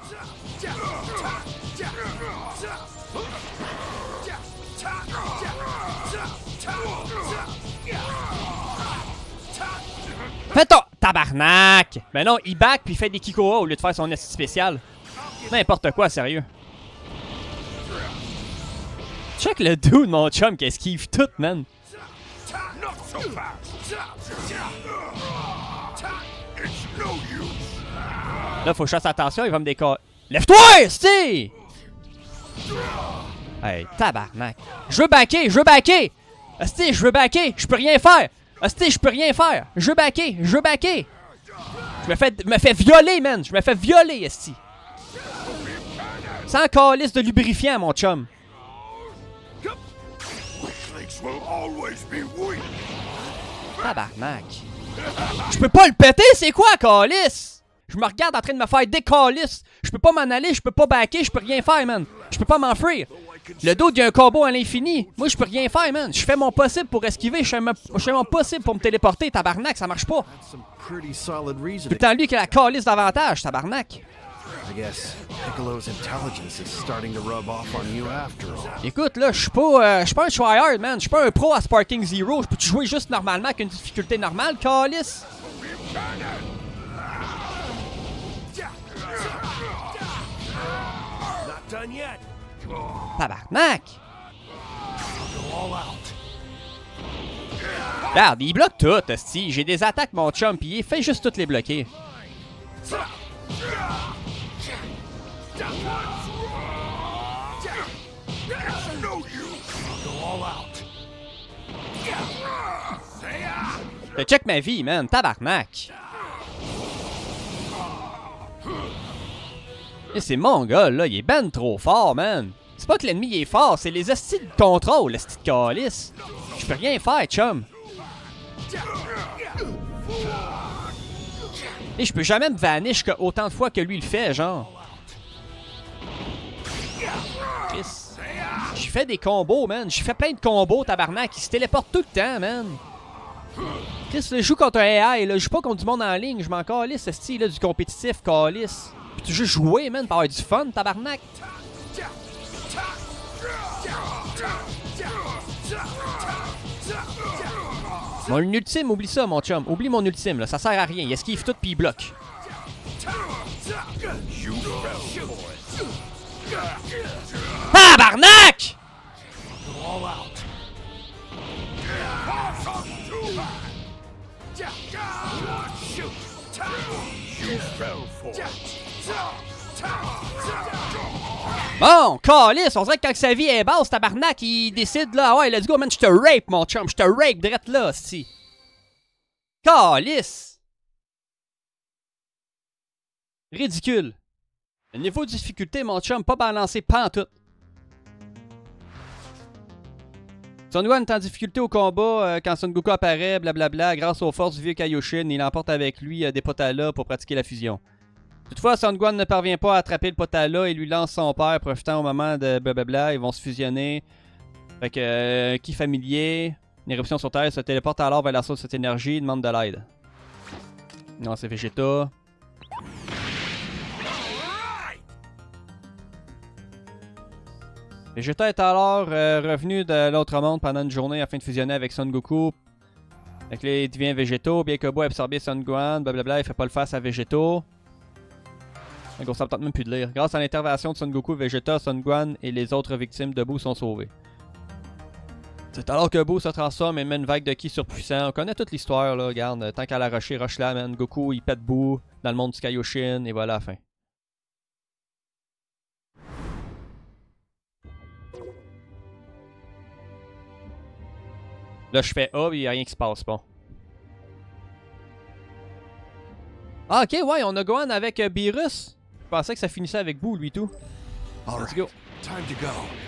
Fais ton... Tabarnak! Ben non, il back puis il fait des Kikoa au lieu de faire son esti spécial. N'importe quoi, sérieux. Check le dude, mon chum, qui esquive tout, man. Là, faut que je fasse attention, il va me décoller. Lève-toi, esti! Hey, tabarnak. Je veux backer, je veux backer! Esti, je veux backer, je peux rien faire! Esti, je peux rien faire! Je veux backer, je veux backer! Je me fais, me fais violer, man! Je me fais violer, esti! Sans calice de lubrifiant, mon chum! Tabarnak! Je peux pas le péter, c'est quoi, calice? Je me regarde en train de me faire décalice! Je peux pas m'en aller, je peux pas backer, je peux rien faire, man! Je peux pas m'enfuir! Le dos, il y a un combo à l'infini. Moi, je peux rien faire, man. Je fais mon possible pour esquiver. Je fais, ma... je fais mon possible pour me téléporter, tabarnak. Ça marche pas. Tout le temps, lui qui a la calice d'avantage, tabarnak. Écoute, là, je suis pas, euh, je suis pas un tryhard, man. Je suis pas un pro à Sparking Zero. Je peux jouer juste normalement avec une difficulté normale, calice. Tabarnak! Regarde, il bloque tout, esti. J'ai des attaques, mon chum, pis il fait juste toutes les bloquer. Te check ma vie, man. Tabarnak! Et c'est mongol, là. Il est ben trop fort, man. C'est pas que l'ennemi est fort, c'est les hosties de contrôle, l'hostie de calice. Je peux rien faire, chum. Et je peux jamais me vanish autant de fois que lui le fait, genre. Chris. J'ai fait des combos, man. J'ai fait plein de combos, tabarnak. Il se téléporte tout le temps, man. Chris, je joue contre un A I, là. Je joue pas contre du monde en ligne. Je m'en calisse, ce style, là, du compétitif, calisse. Puis tu juste jouer, man, pour avoir du fun, tabarnak. Mon ultime, oublie ça, mon chum. Oublie mon ultime, là. Ça sert à rien. Il esquive tout puis il bloque. Tabarnak! Bon, calice, on dirait que quand sa vie est basse, tabarnak, il décide là, ah ouais, let's go, man, je te rape, mon chum, je te rape direct là, c'ti. Calice! Ridicule. Le niveau de difficulté, mon chum, pas balancé pantoute. Son Gohan est en difficulté au combat euh, quand Son Goku apparaît, blablabla, grâce aux forces du vieux Kaioshin, il emporte avec lui euh, des Potala pour pratiquer la fusion. Toutefois, Son Gohan ne parvient pas à attraper le Potala et lui lance son père, profitant au moment de blablabla, ils vont se fusionner. Fait que, euh, qui familier, une éruption sur Terre se téléporte alors vers la source de cette énergie, demande de l'aide. Non, c'est Vegeta. Vegeta est alors euh, revenu de l'autre monde pendant une journée afin de fusionner avec Son Goku. Donc là, il devient Végéto, bien que Beau a absorbé Son Gohan, blablabla, il fait pas le face à Végéto. Donc on s'en tente même plus de lire. Grâce à l'intervention de Son Goku, Vegeta, Son Gohan et les autres victimes de Boo sont sauvés. C'est alors que Boo se transforme et met une vague de ki surpuissant. On connaît toute l'histoire, là, regarde. Tant qu'à la rusher, rush là, man. Goku, il pète Boo dans le monde du Kaioshin, et voilà la fin. Là, je fais A, il n'y a rien qui se passe, bon. Ah, ok, ouais, on a Gohan avec euh, Beerus. Je pensais que ça finissait avec Boo, lui, tout. All Let's right, go. time to go.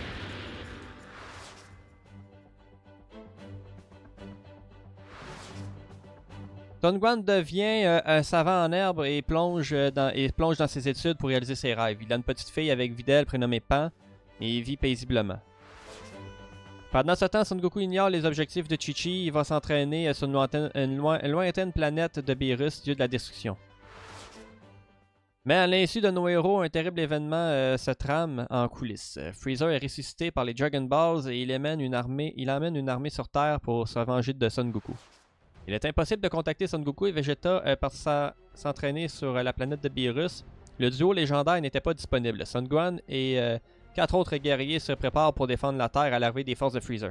Son Gohan devient euh, un savant en herbe et plonge, euh, dans, et plonge dans ses études pour réaliser ses rêves. Il a une petite fille avec Videl prénommée Pan et il vit paisiblement. Pendant ce temps, Son Goku ignore les objectifs de Chi-Chi. Il va s'entraîner sur une lointaine, une, loin, une lointaine planète de Beerus, dieu de la destruction. Mais à l'insu de nos héros, un terrible événement euh, se trame en coulisses. Freezer est ressuscité par les Dragon Balls et il emmène une armée, il emmène une armée sur Terre pour se venger de Son Goku. Il est impossible de contacter Son Goku et Vegeta euh, par s'entraîner sur euh, la planète de Beerus. Le duo légendaire n'était pas disponible. Son Gohan et euh, quatre autres guerriers se préparent pour défendre la Terre à l'arrivée des forces de Freezer.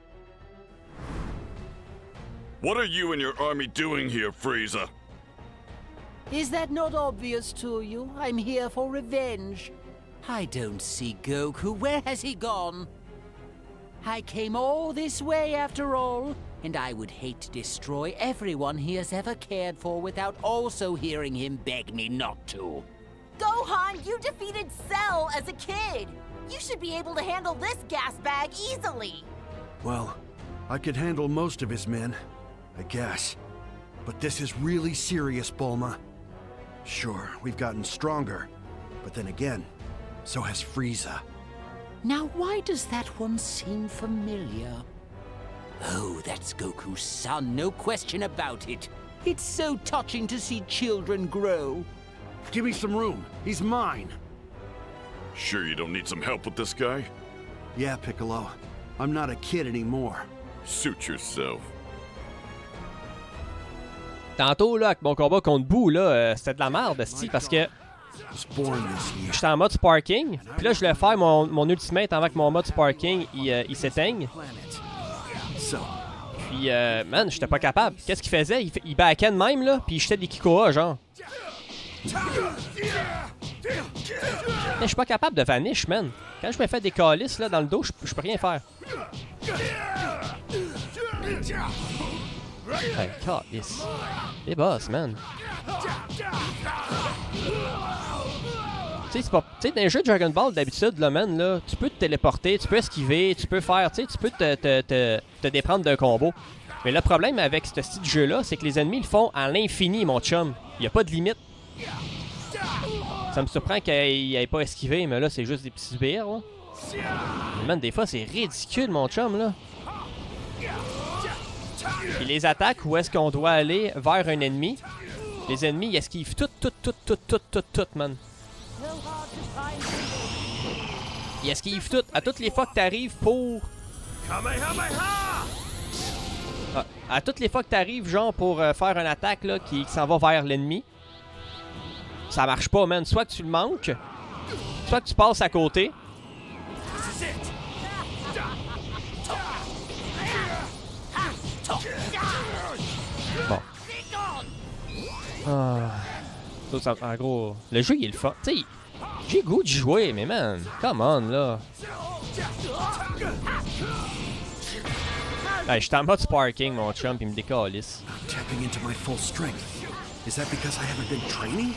What are you and your army doing here, Frieza? Is that not obvious to you? I'm here for revenge. I don't see Goku. Where has he gone? I came all this way after all, and I would hate to destroy everyone he has ever cared for without also hearing him beg me not to. Gohan, you defeated Cell as a kid. You should be able to handle this gas bag easily. Well, I could handle most of his men, I guess. But this is really serious, Bulma. Sure, we've gotten stronger, but then again, so has Frieza. Now why does that one seem familiar? Oh, that's Goku's son, no question about it. It's so touching to see children grow. Give me some room. He's mine. Sure you don't need some help with this guy? Yeah, Piccolo. I'm not a kid anymore. Suit yourself. Tantôt, là, avec mon combat contre Boo, là, euh, c'était de la merde, c'ti, parce que j'étais en mode Sparking, puis là, je voulais faire mon, mon ultimate avant que mon mode Sparking, il, euh, il s'éteigne. Puis, euh, man, j'étais pas capable. Qu'est-ce qu'il faisait? Il, il backait de même, là, puis il jetait des Kikoa, genre. Je suis pas capable de vanish, man. Quand je me fais des calices, là, dans le dos, je peux rien faire. Hey, calice. Les boss, man. Tu sais, dans les jeux de Dragon Ball, d'habitude, là, man, là, tu peux te téléporter, tu peux esquiver, tu peux faire, tu sais, tu peux te, te, te, te déprendre d'un combo. Mais le problème avec ce style de jeu-là, c'est que les ennemis le font à l'infini, mon chum. Il n'y a pas de limite. Ça me surprend qu'il n'ait pas esquivé, mais là, c'est juste des petits sbires, là. Mais man, des fois, c'est ridicule, mon chum, là. Puis les attaques, où est-ce qu'on doit aller vers un ennemi? Les ennemis, ils esquivent tout, tout, tout, tout, tout, tout, tout, man. Ils esquivent tout. À toutes les fois que t'arrives pour... Ah, à toutes les fois que t'arrives, genre, pour euh, faire une attaque, là, qui, qui s'en va vers l'ennemi, ça marche pas, man. Soit que tu le manques, soit que tu passes à côté. Bon. Ah. Ça, ça, en gros, le jeu, il est le fun. Tu sais, j'ai le goût de jouer, mais man, come on, là. Hey, je suis en mode sparking, mon chum, pis il me décalisse. Tapping into my full strength. Is that because I haven't been training?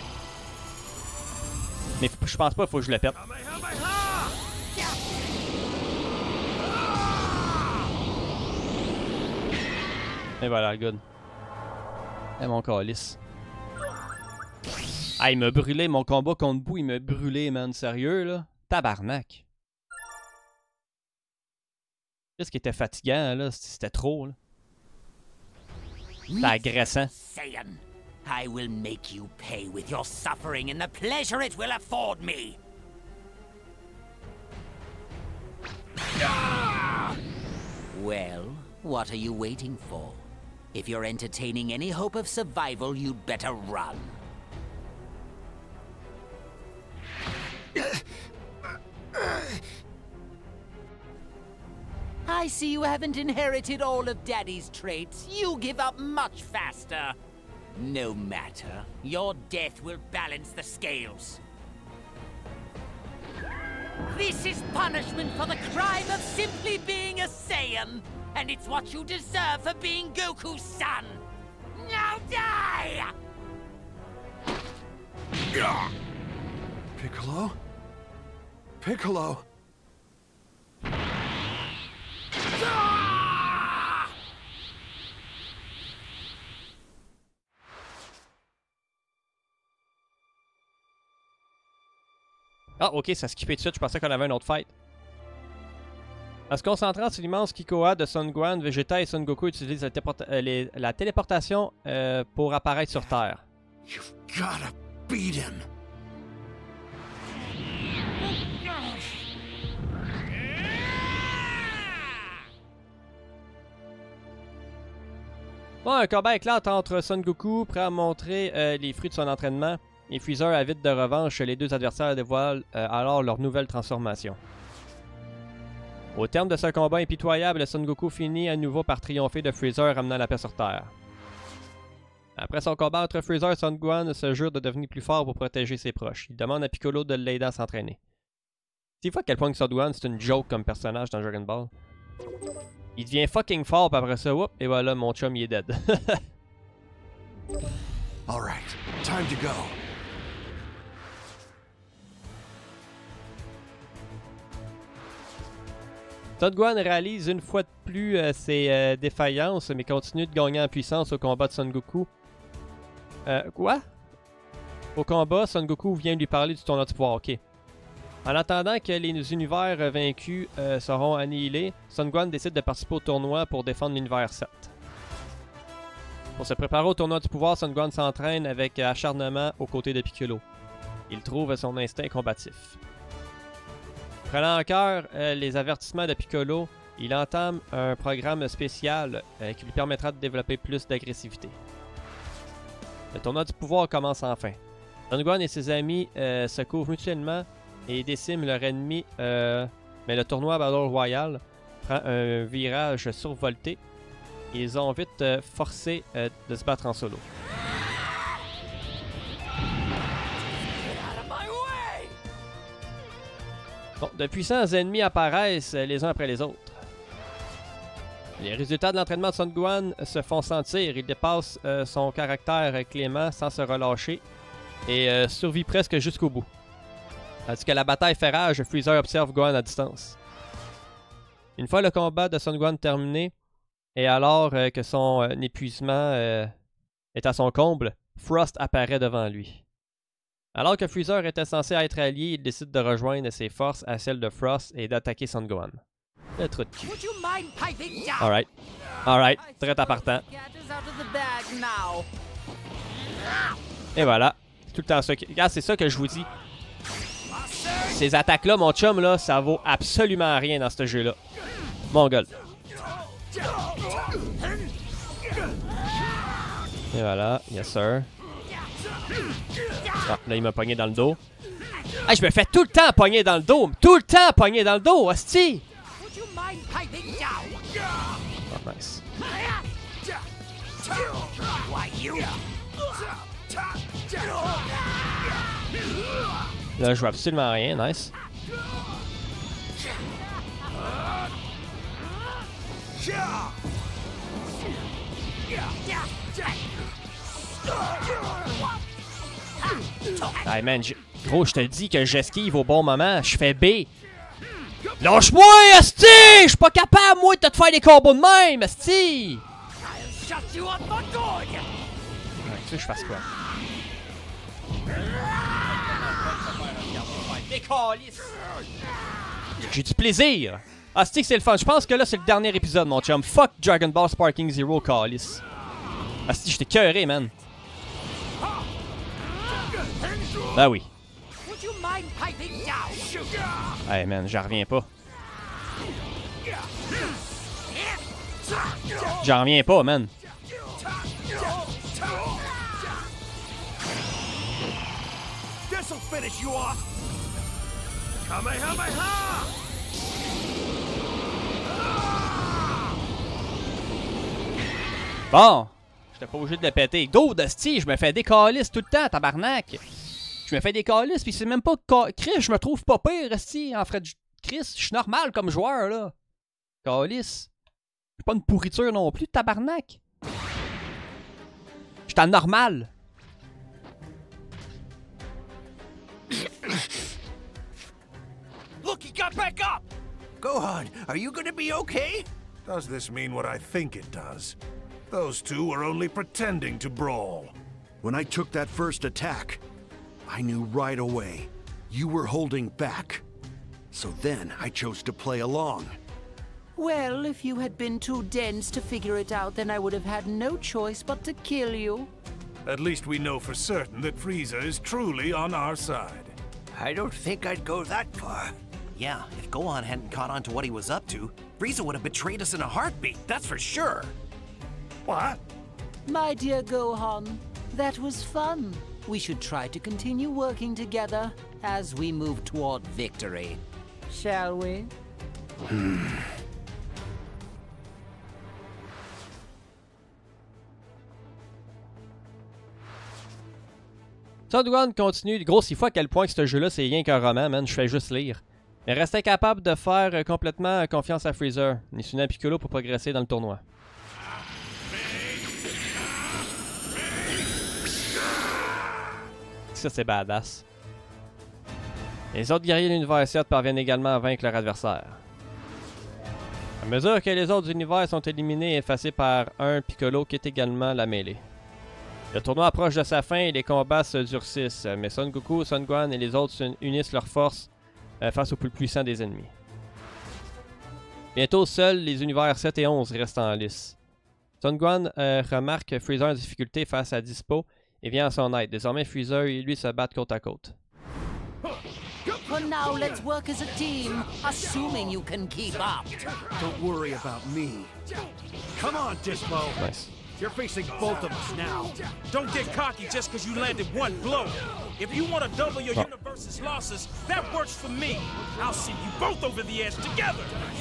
Mais je pense pas, il faut que je le pète. Et voilà, good. Et mon calice. Ah, il m'a brûlé, mon combat contre Boo, il m'a brûlé, man. Sérieux, là? Tabarnak. Qu'est-ce qui était fatigant, là? C'était trop, là. C'était agressant. Saiyan, I will make you pay with your suffering and the pleasure it will afford me. Well, what are you waiting for? If you're entertaining any hope of survival, you'd better run. I see you haven't inherited all of Daddy's traits. You give up much faster. No matter. Your death will balance the scales. This is punishment for the crime of simply being a Saiyan. And it's what you deserve for being Goku's son. Now die! Piccolo? Piccolo! Ah, ok, ça skippait tout de suite. Je pensais qu'on avait une autre fight. En se concentrant sur l'immense Kikoa de Son Gohan, Vegeta et Son Goku utilisent la, euh, les, la téléportation euh, pour apparaître sur Terre. You've gotta beat him. Bon, un combat éclate entre Son Goku, prêt à montrer euh, les fruits de son entraînement, et Freezer, avide de revanche. Les deux adversaires dévoilent euh, alors leur nouvelle transformation. Au terme de ce combat impitoyable, Son Goku finit à nouveau par triompher de Freezer, ramenant la paix sur Terre. Après son combat entre Freezer et Son Gohan se jure de devenir plus fort pour protéger ses proches. Il demande à Piccolo de l'aider à s'entraîner. Tu vois à quel point que Son Gohan c'est une joke comme personnage dans Dragon Ball. Il devient fucking fort, puis après ça, whoop, et voilà, mon chum il est dead. Alright, time to go. Son Gohan réalise une fois de plus euh, ses euh, défaillances, mais continue de gagner en puissance au combat de Son Goku. Euh, quoi? Au combat, Son Goku vient lui parler du tournoi du pouvoir, ok. En attendant que les univers vaincus euh, seront annihilés, Son Gohan décide de participer au tournoi pour défendre l'univers sept. Pour se préparer au tournoi du pouvoir, Son Gohan s'entraîne avec acharnement aux côtés de Piccolo. Il trouve son instinct combatif. Prenant en cœur euh, les avertissements de Piccolo, il entame un programme spécial euh, qui lui permettra de développer plus d'agressivité. Le tournoi du pouvoir commence enfin. Son Gohan et ses amis euh, se couvrent mutuellement et déciment leur ennemi, euh, mais le tournoi Battle Royale prend un virage survolté. Ils ont vite euh, forcé euh, de se battre en solo. Bon, de puissants ennemis apparaissent les uns après les autres. Les résultats de l'entraînement de Son Gohan se font sentir. Il dépasse euh, son caractère clément sans se relâcher et euh, survit presque jusqu'au bout. Tandis que la bataille fait rage, Freezer observe Gohan à distance. Une fois le combat de Son Gohan terminé, et alors euh, que son euh, épuisement euh, est à son comble, Frost apparaît devant lui. Alors que Freezer était censé être allié, il décide de rejoindre ses forces à celles de Frost et d'attaquer Son Gohan. Le trou de cul. Alright. Alright. Très appartant. Et voilà. Tout le temps ça. Regarde, c'est ça que je vous dis. Ces attaques-là, mon chum, là, ça vaut absolument rien dans ce jeu-là. Mon gueule. Et voilà. Yes, sir. Ah, là, il m'a pogné dans le dos. Ah, je me fais tout le temps pogner dans le dos. Tout le temps pogner dans le dos, hostie. Oh, nice. Là, je vois absolument rien. Nice. Hey man, je... gros, je te dis que j'esquive au bon moment. Je fais B. Lâche-moi, esti! Je suis pas capable, moi, de te faire des combos de même, esti! Ouais, tu veux que je fasse quoi? J'ai du plaisir! Asti, c'est le fun. Je pense que là, c'est le dernier épisode, mon chum. Fuck Dragon Ball Sparking Zero, Calice. Asti, j'étais cœuré, man. Ben oui. Hey man, j'en reviens pas. J'en reviens pas, man. Bon, j'étais pas obligé de le péter. Go, Dusty, je me fais des calices tout le temps, tabarnak. Je me fais des calices, pis c'est même pas... Chris, je me trouve pas pire, Dusty, en fait. Chris, je suis normal comme joueur, là. Calice. Je suis pas une pourriture non plus, tabarnak. J'étais en normal. Look, he got back up! Gohan, are you gonna be okay? Does this mean what I think it does? Those two were only pretending to brawl. When I took that first attack, I knew right away you were holding back. So then I chose to play along. Well, if you had been too dense to figure it out, then I would have had no choice but to kill you. At least we know for certain that Frieza is truly on our side. I don't think I'd go that far. Yeah, if Gohan hadn't caught on to what he was up to, Frieza would have betrayed us in a heartbeat, that's for sure. What? My dear Gohan, that was fun. We should try to continue working together as we move toward victory. Shall we? Son Gohan continue. Gros, c'est fou à quel point que ce jeu-là, c'est rien qu'un roman, man. Je fais juste lire. Mais reste incapable de faire euh, complètement confiance à Freezer. Ni Suna Piccolo pour progresser dans le tournoi. Ça, c'est badass. Les autres guerriers de l'univers sept parviennent également à vaincre leur adversaire. À mesure que les autres univers sont éliminés et effacés par un, Piccolo quitte également la mêlée. Le tournoi approche de sa fin et les combats se durcissent, mais Son Goku, Son Gohan et les autres unissent leurs forces euh, face au plus puissant des ennemis. Bientôt, seuls les univers sept et onze restent en lice. Son Gohan euh, remarque Freezer en difficulté face à Dispo et vient à son aide. Désormais, Freezer et lui se battent côte à côte. For now, let's work as a team, assuming you can keep up. Don't worry about me. Come on, Dispo. Nice. You're facing both of us now. Don't get cocky just because you landed one blow. If you want to double your oh. universe's losses, that works for me. I'll send you both over the edge together.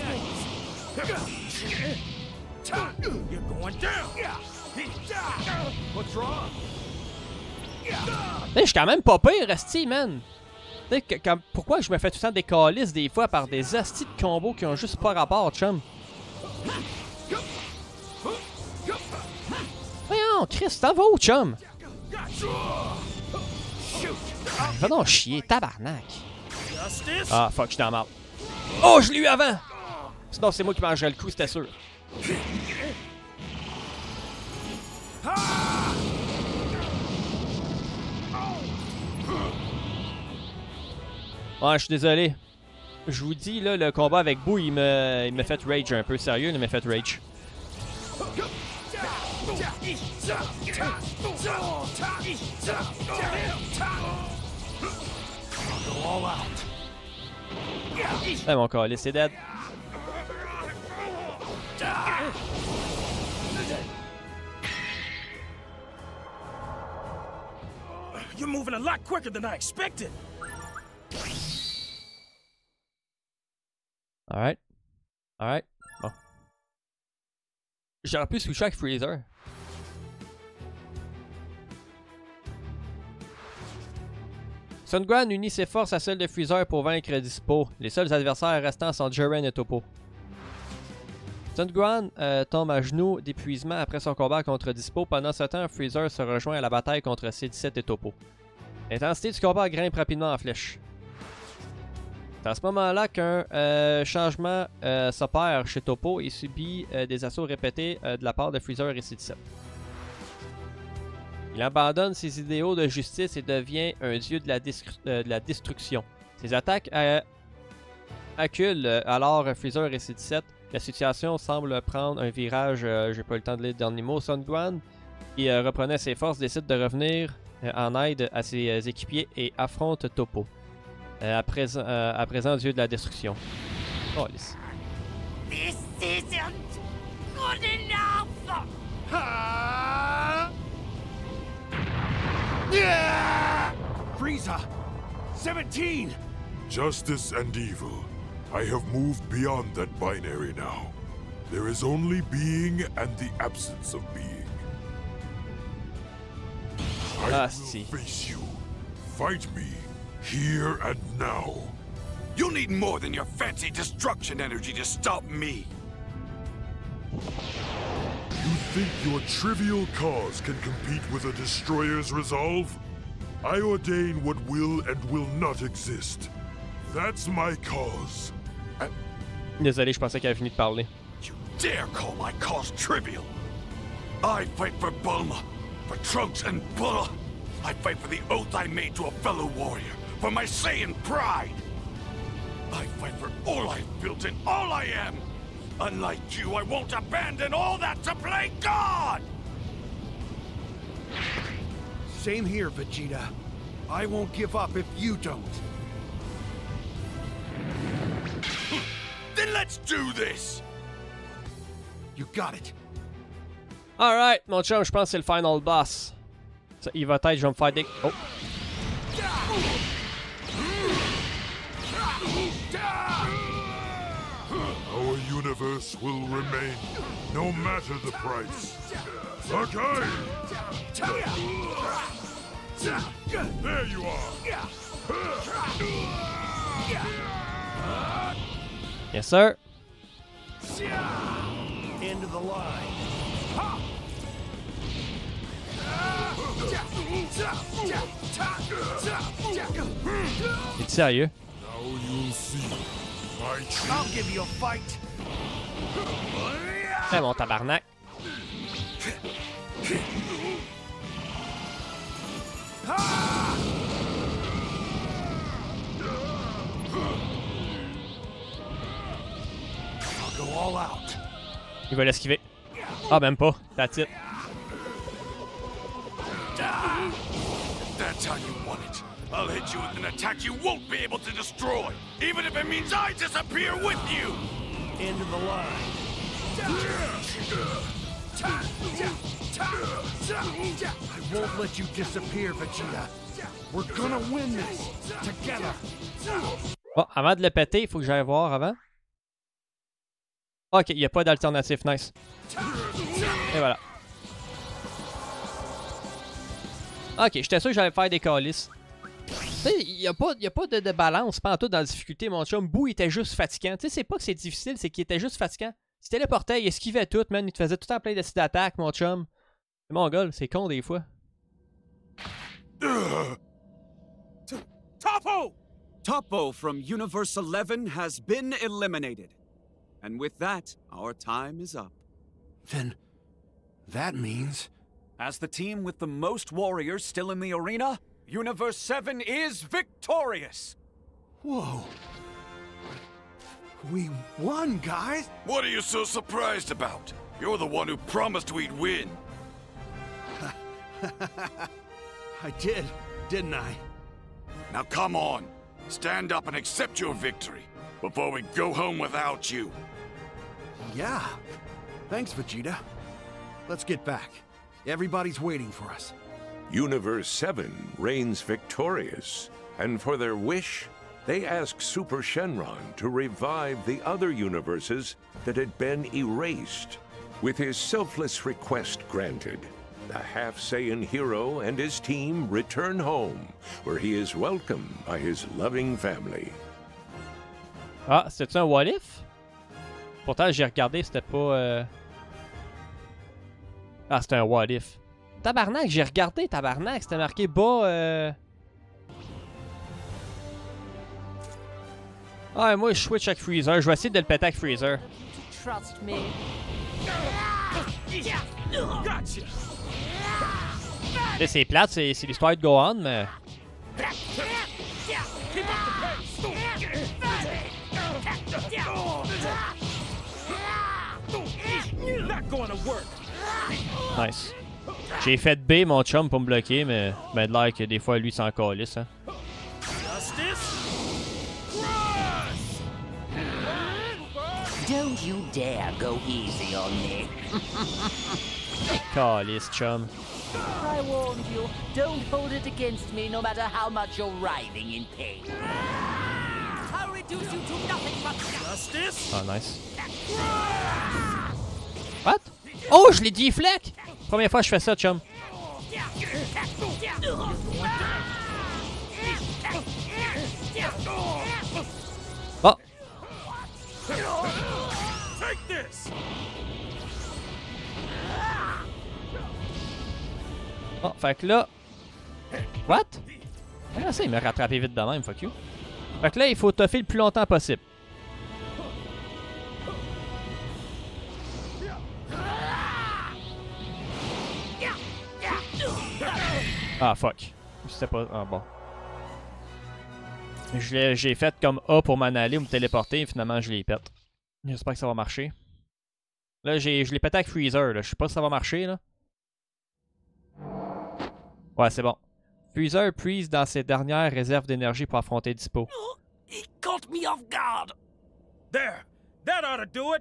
You're going down. What's wrong? Hey, je suis quand même pas pire, esti, man. T'sais, quand, pourquoi je me fais tout le temps des calices des fois par des astis de combos qui ont juste pas rapport, chum? Voyons, Chris, t'en vas où, chum? Va donc chier, tabarnak. Ah, fuck, je suis dans la marde. Oh, je l'ai eu avant! Sinon, c'est moi qui mangerais le coup, c'était sûr. Ouais, je suis désolé. Je vous dis, là, le combat avec Boo, il me, il me fait rage un peu. Sérieux, il me fait rage. Ah, mon câlisse, c'est dead. You're moving a lot quicker than I expected. Alright. Alright. Bon. J'aurais pu switcher avec Freezer. Sun Quan unit ses forces à celles de Freezer pour vaincre Dispo. Les seuls adversaires restants sont Jiren et Toppo. Sun Quan euh, tombe à genoux d'épuisement après son combat contre Dispo. Pendant ce temps, Freezer se rejoint à la bataille contre C dix-sept et Toppo. L'intensité du combat grimpe rapidement en flèche. C'est à ce moment-là qu'un euh, changement euh, s'opère chez Toppo et subit euh, des assauts répétés euh, de la part de Freezer et C dix-sept. Il abandonne ses idéaux de justice et devient un dieu de la, euh, de la destruction. Ses attaques euh, acculent euh, alors Freezer et C dix-sept. La situation semble prendre un virage, euh, j'ai pas eu le temps de lire le dernier mot. Sun Quan, qui euh, reprenait ses forces, décide de revenir euh, en aide à ses euh, équipiers et affronte Toppo. Euh, à, présent, euh, à présent, dieu de la destruction. Oh, lisse. This isn't good enough! Ah! Yeah! Frieza! seventeen! Justice and evil. I have moved beyond that binary now. There is only being and the absence of being. I Ah, will si. face you. Fight me. Here and now. You'll need more than your fancy destruction energy to stop me. You think your trivial cause can compete with a destroyer's resolve? I ordain what will and will not exist. That's my cause. I... Désolé, je pensais qu'elle avait fini de parler. You dare call my cause trivial? I fight for Bulma, for Trunks and Bulla. I fight for the oath I made to a fellow warrior, for my Saiyan pride. I fight for all I've built and all I am. Unlike you, I won't abandon all that to play God! Same here, Vegeta. I won't give up if you don't. Then let's do this! You got it. Alright, mon chum, je pense que c'est le final boss. Ça, il va être, je vais me faire des... Oh! Our universe will remain, no matter the price. Okay! There you are! Yes, sir. End of the line. Es-tu sérieux? Now you'll see. I'll give you a fight. Eh mon tabarnak. I'll go all out. Il va l'esquiver. Ah, même pas. That's it. That's how you want it. I'll hit you with an attack you won't be able to destroy, even if it means I disappear with you! End of the line. I won't let you disappear, Vegeta. We're gonna win this together. Bon, avant de le péter, il faut que j'aille voir avant. Ok, il n'y a pas d'alternative. Nice. Et voilà. Ok, j'étais sûr que j'allais faire des calices. Tu sais, il n'y a pas, y a pas de, de balance, pas en tout dans la difficulté, mon chum. Boo était juste fatigant. Tu sais, c'est pas que c'est difficile, c'est qu'il était juste fatigant. Il se téléportait, il esquivait tout, man. Il te faisait tout le temps plein de styles d'attaque, mon chum. Mon gars, c'est con des fois. Toppo! Toppo from Universe eleven has been eliminated. And with that, our time is up. Then, that means... As the team with the most warriors still in the arena, Universe seven is victorious! Whoa. We won, guys! What are you so surprised about? You're the one who promised we'd win. I did, didn't I? Now come on. Stand up and accept your victory before we go home without you. Yeah. Thanks, Vegeta. Let's get back. Everybody's waiting for us. Universe seven reigns victorious, and for their wish, they ask Super Shenron to revive the other universes that had been erased. With his selfless request granted, the half-Saiyan hero and his team return home, where he is welcomed by his loving family. Ah, c'était un what if? Pourtant, j'ai regardé, c'était pas... Euh... Ah, c'était un what if. Tabarnak, j'ai regardé, tabarnak, c'était marqué bas... Euh... Ah, moi, je switch avec Freezer. Je vais essayer de le péter avec Freezer. Trust me. C'est plate, c'est l'histoire de Gohan, mais... Nice. J'ai fait B, mon chum, pour me bloquer, mais ben de l'air que des fois, lui, s'en calisse, hein. Don't you dare go easy on me. Calisse, chum. I warned you, don't hold it against me no matter how much you're writhing in pain. I'll reduce you to nothing but justice. Oh, nice. What? Oh, je l'ai deflect! Première fois que je fais ça, chum. Oh! Oh, fait que là... What? Comment ça, il m'a rattrapé vite de même, fuck you. Fait que là, il faut toffer le plus longtemps possible. Ah, fuck. C'était pas... Ah, bon. J'ai fait comme A pour m'en aller ou me téléporter et finalement, je les pète. J'espère que ça va marcher. Là, je l'ai pété avec Freezer, là. Je sais pas si ça va marcher, là. Ouais, c'est bon. Freezer puise dans ses dernières réserves d'énergie pour affronter Dispo. He caught me off guard. There. That ought to do it.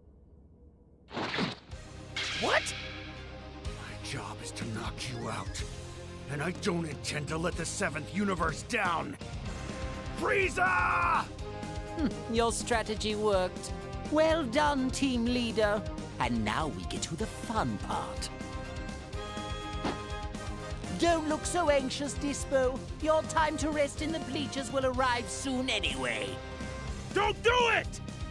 What? My job is to knock you out. And I don't intend to let the seventh universe down. Frieza! Hm, your strategy worked. Well done, team leader. And now we get to the fun part. Don't look so anxious, Dispo. Your time to rest in the bleachers will arrive soon anyway. Don't do it!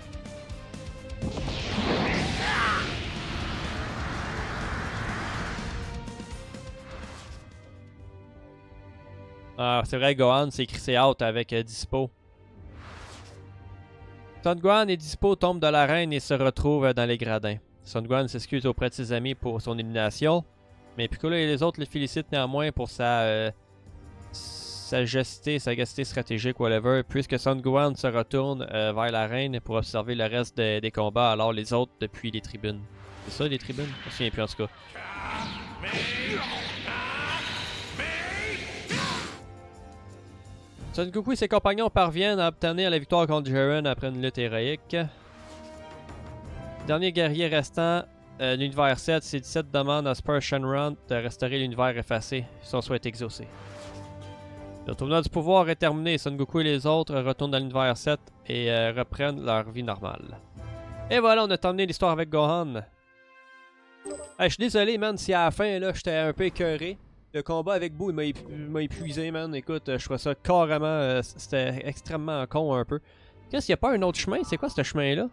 Ah, c'est vrai, Gohan s'est crissé out avec euh, Dispo. Son Gohan et Dispo tombent de l'arène et se retrouvent dans les gradins. Son Gohan s'excuse auprès de ses amis pour son élimination, mais Piccolo et les autres le félicitent néanmoins pour sa euh, sagacité, sagacité stratégique, whatever, puisque Son Gohan se retourne euh, vers l'arène pour observer le reste de, des combats, alors les autres depuis les tribunes. C'est ça, les tribunes? Je me souviens plus en tout cas. Son Goku et ses compagnons parviennent à obtenir la victoire contre Jiren après une lutte héroïque. Dernier guerrier restant euh, de l'univers sept, C dix-sept demande à Super Shenron de restaurer l'univers effacé. Son souhait est exaucé. Le tournoi du pouvoir est terminé. Son Goku et les autres retournent dans l'univers sept et euh, reprennent leur vie normale. Et voilà, on a terminé l'histoire avec Gohan. Hey, je suis désolé, man, si à la fin, là, j'étais un peu écœuré. Le combat avec Boo, il m'a épuisé, man. Écoute, je trouvais ça carrément... Euh, C'était extrêmement con, un peu. Qu'est-ce qu'il n'y a pas un autre chemin? C'est quoi, ce chemin-là?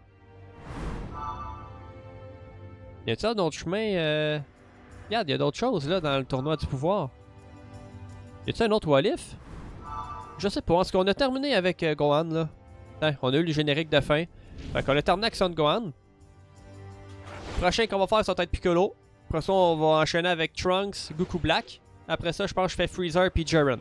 Y a-t-il un autre chemin? Euh... Regarde, il y a d'autres choses, là, dans le tournoi du pouvoir. Y a-t-il un autre Walif? je sais pas, est-ce qu'on a terminé avec euh, Gohan, là? Hein, on a eu le générique de fin. Fait qu'on a terminé avec Son Gohan. Le prochain qu'on va faire, ça va être Piccolo. Après ça, on va enchaîner avec Trunks, Goku Black. Après ça, je pense que je fais Freezer puis Jiren.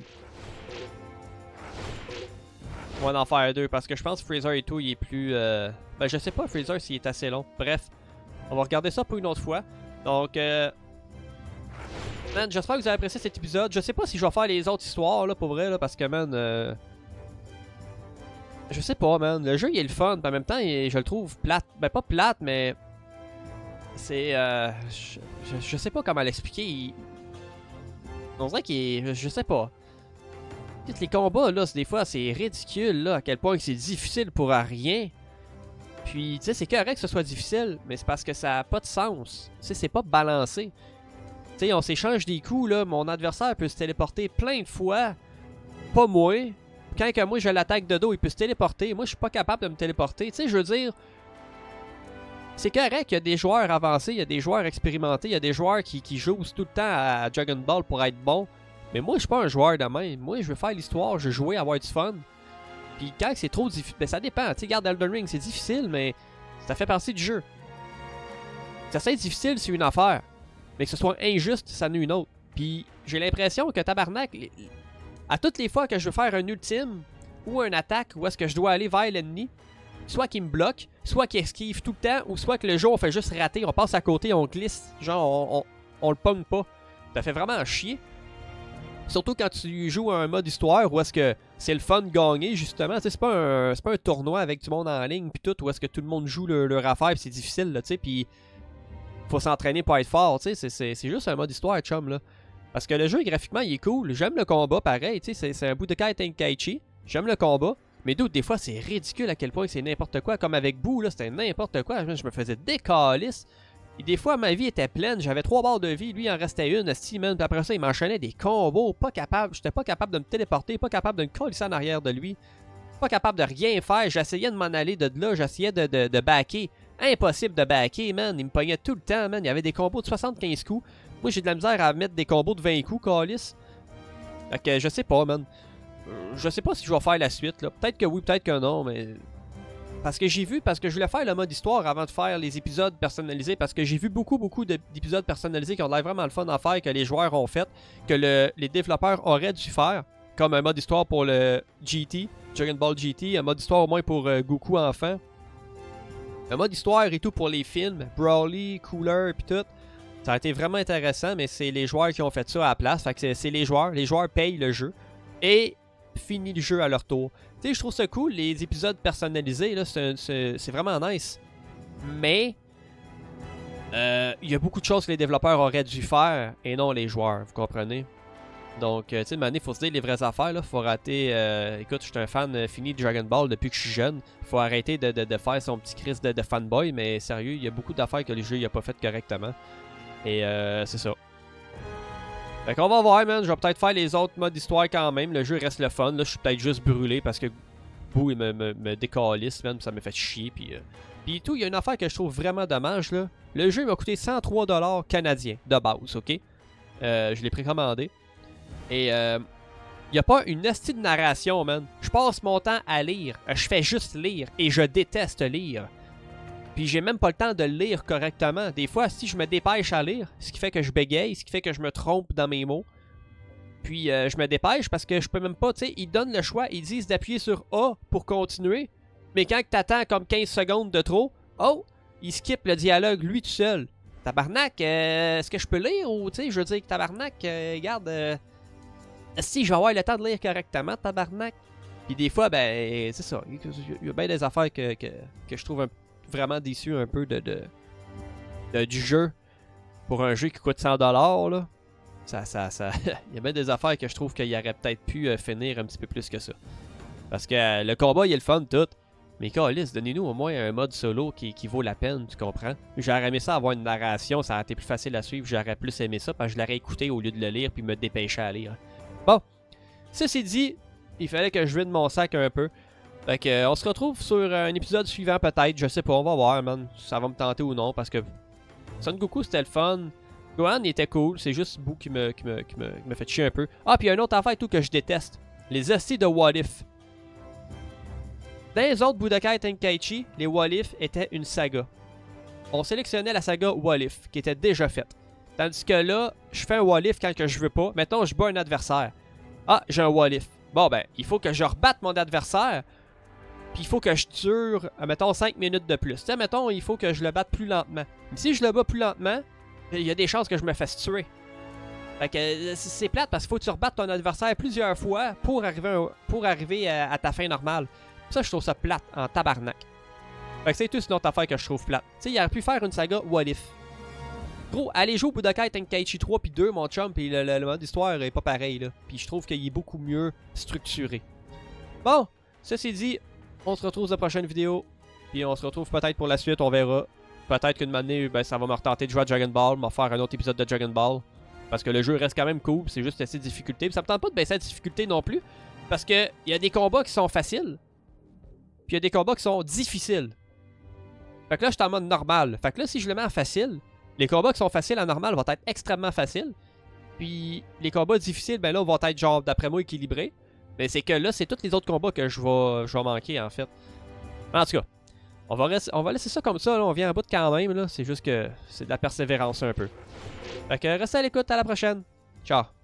On va en faire deux parce que je pense que Freezer et tout, il est plus... Euh... Ben, je sais pas, Freezer, s'il est assez long. Bref, on va regarder ça pour une autre fois. Donc, euh... man, j'espère que vous avez apprécié cet épisode. Je sais pas si je vais faire les autres histoires, là, pour vrai, là, parce que, man... Euh... Je sais pas, man. Le jeu, il est le fun. Puis en même temps, il, je le trouve plate. Ben, pas plate, mais... C'est... Euh... Je, je, je sais pas comment l'expliquer. Il... On dirait qu'il est... Je sais pas. Les combats, là, des fois, c'est ridicule, là, à quel point c'est difficile pour rien. Puis, tu sais, c'est correct que ce soit difficile, mais c'est parce que ça a pas de sens. Tu sais, c'est pas balancé. Tu sais, on s'échange des coups, là. Mon adversaire peut se téléporter plein de fois. Pas moi. Quand que moi, je l'attaque de dos, il peut se téléporter. Moi, je suis pas capable de me téléporter. Tu sais, je veux dire... C'est correct qu'il y a des joueurs avancés, il y a des joueurs expérimentés, il y a des joueurs qui, qui jouent tout le temps à Dragon Ball pour être bons. Mais moi, je suis pas un joueur de même. Moi, je veux faire l'histoire, je veux jouer, avoir du fun. Puis quand c'est trop difficile, ben ça dépend. Tu sais, regarde Elden Ring, c'est difficile, mais ça fait partie du jeu. Ça c'est difficile, c'est une affaire. Mais que ce soit injuste, ça en est une autre. Puis j'ai l'impression que tabarnak, à toutes les fois que je veux faire un ultime ou une attaque où est-ce que je dois aller vers l'ennemi, soit qu'il me bloque, soit qu'il esquive tout le temps, ou soit que le jeu on fait juste rater, on passe à côté, on glisse, genre on, on, on le pogne pas. Ça fait vraiment chier. Surtout quand tu joues à un mode histoire où est-ce que c'est le fun de gagner, justement. C'est pas un c'est pas un tournoi avec du monde en ligne puis tout, où est-ce que tout le monde joue leur, leur affaire puis c'est difficile, là, tu sais, puis faut s'entraîner pour être fort, tu sais. C'est juste un mode histoire, chum, là. Parce que le jeu, graphiquement, il est cool. J'aime le combat, pareil, tu sais, c'est un Budokai Tenkaichi. J'aime le combat. Mais d'autres, des fois, c'est ridicule à quel point c'est n'importe quoi. Comme avec Boo, là, c'était n'importe quoi. Je me faisais décalisse. Et des fois, ma vie était pleine. J'avais trois barres de vie. Lui, il en restait une. Steven. Puis après ça, il m'enchaînait des combos. Pas capable. J'étais pas capable de me téléporter. Pas capable de me coller en arrière de lui. Pas capable de rien faire. J'essayais de m'en aller de là. J'essayais de, de, de backer. Impossible de backer, man. Il me pognait tout le temps, man. Il y avait des combos de soixante-quinze coups. Moi, j'ai de la misère à mettre des combos de vingt coups, calice. Fait que je sais pas, man. Je sais pas si je vais faire la suite, là. Peut-être que oui, peut-être que non, mais... Parce que j'ai vu, parce que je voulais faire le mode histoire avant de faire les épisodes personnalisés, parce que j'ai vu beaucoup, beaucoup d'épisodes personnalisés qui ont l'air vraiment le fun à faire, que les joueurs ont fait, que le, les développeurs auraient dû faire, comme un mode histoire pour le G T, Dragon Ball G T, un mode histoire au moins pour euh, Goku enfant. Un mode histoire et tout pour les films, Broly, Cooler et tout. Ça a été vraiment intéressant, mais c'est les joueurs qui ont fait ça à la place, fait que c'est les joueurs, les joueurs payent le jeu. Et... fini le jeu à leur tour. Tu sais, je trouve ça cool, les épisodes personnalisés, là, c'est vraiment nice. Mais, il euh, y a beaucoup de choses que les développeurs auraient dû faire, et non les joueurs, vous comprenez? Donc, euh, tu sais, il faut se dire les vraies affaires, là, faut arrêter... Euh, écoute, je suis un fan euh, fini de Dragon Ball depuis que je suis jeune, faut arrêter de, de, de faire son petit crise de, de fanboy, mais sérieux, il y a beaucoup d'affaires que le jeu n'a pas fait correctement. Et euh, c'est ça. Fait qu'on va voir, man. Je vais peut-être faire les autres modes d'histoire quand même. Le jeu reste le fun. Là, je suis peut-être juste brûlé parce que Boo, il me, me, me décalisse, man. Ça me fait chier. Puis, euh... puis tout, il y a une affaire que je trouve vraiment dommage, là. Le jeu m'a coûté cent trois dollars canadiens de base, ok? Euh, je l'ai précommandé. Et euh, il n'y a pas une hostie de narration, man. Je passe mon temps à lire. Je fais juste lire. Et je déteste lire. Puis j'ai même pas le temps de le lire correctement. Des fois, si je me dépêche à lire, ce qui fait que je bégaye, ce qui fait que je me trompe dans mes mots. Puis euh, je me dépêche parce que je peux même pas, tu sais, ils donnent le choix, ils disent d'appuyer sur A pour continuer. Mais quand t'attends comme quinze secondes de trop, oh, il skip le dialogue lui tout seul. Tabarnak, euh, est-ce que je peux lire ou, tu sais, je veux dire que tabarnak, euh, regarde, euh, si je vais avoir le temps de lire correctement, tabarnak. Puis des fois, ben, c'est ça, il y a bien des affaires que, que, que je trouve un vraiment déçu un peu de, de, de du jeu pour un jeu qui coûte cent dollars là. Ça, ça, ça... il y a bien des affaires que je trouve qu'il aurait peut-être pu euh, finir un petit peu plus que ça. Parce que euh, le combat il est le fun tout. Mais câlisse, donnez-nous au moins un mode solo qui, qui vaut la peine, tu comprends? J'aurais aimé ça avoir une narration, ça aurait été plus facile à suivre, j'aurais plus aimé ça parce que je l'aurais écouté au lieu de le lire puis me dépêcher à lire. Bon, ceci dit, il fallait que je vide mon sac un peu. Fait que, euh, on se retrouve sur euh, un épisode suivant peut-être, je sais pas, on va voir, man. Ça va me tenter ou non, parce que Son Goku c'était le fun. Gohan il était cool, c'est juste Boo qui me, qui, me, qui, me, qui me fait chier un peu. Ah, puis il y a une autre affaire et tout que je déteste. Les hosties de What If. Dans les autres Budokai Tenkaichi, les What If étaient une saga. On sélectionnait la saga What If, qui était déjà faite. Tandis que là, je fais un What If quand que je veux pas. Mettons, je bats un adversaire. Ah, j'ai un What If. Bon, ben, il faut que je rebatte mon adversaire. Puis il faut que je dure, mettons, cinq minutes de plus. Tu sais, mettons, il faut que je le batte plus lentement. Mais si je le bats plus lentement, il y a des chances que je me fasse tuer. Fait que c'est plate parce qu'il faut que tu rebattes ton adversaire plusieurs fois pour arriver, à, pour arriver à, à ta fin normale. Ça, je trouve ça plate en tabarnak. Fait que c'est tout une autre affaire que je trouve plate. Tu sais, il aurait pu faire une saga What If. Gros, allez jouer au Budokai Tenkaichi trois puis deux, mon chum, puis le, le, le mode d'histoire est pas pareil, là. Puis je trouve qu'il est beaucoup mieux structuré. Bon, ceci dit, on se retrouve dans la prochaine vidéo. Puis on se retrouve peut-être pour la suite, on verra. Peut-être qu'une année, ben, ça va me retenter de jouer à Dragon Ball, m'en faire un autre épisode de Dragon Ball. Parce que le jeu reste quand même cool, c'est juste assez de difficulté. Puis ça me tente pas de baisser la difficulté non plus. Parce que il y a des combats qui sont faciles. Puis il y a des combats qui sont difficiles. Fait que là, je suis en mode normal. Fait que là, si je le mets en facile, les combats qui sont faciles en normal vont être extrêmement faciles. Puis les combats difficiles, ben là, vont être genre, d'après moi, équilibrés. Mais c'est que là, c'est tous les autres combats que je vais, je vais manquer, en fait. En tout cas, on va, rester, on va laisser ça comme ça, là. On vient en bout de quand même, là. C'est juste que c'est de la persévérance un peu. Fait que restez à l'écoute, à la prochaine. Ciao.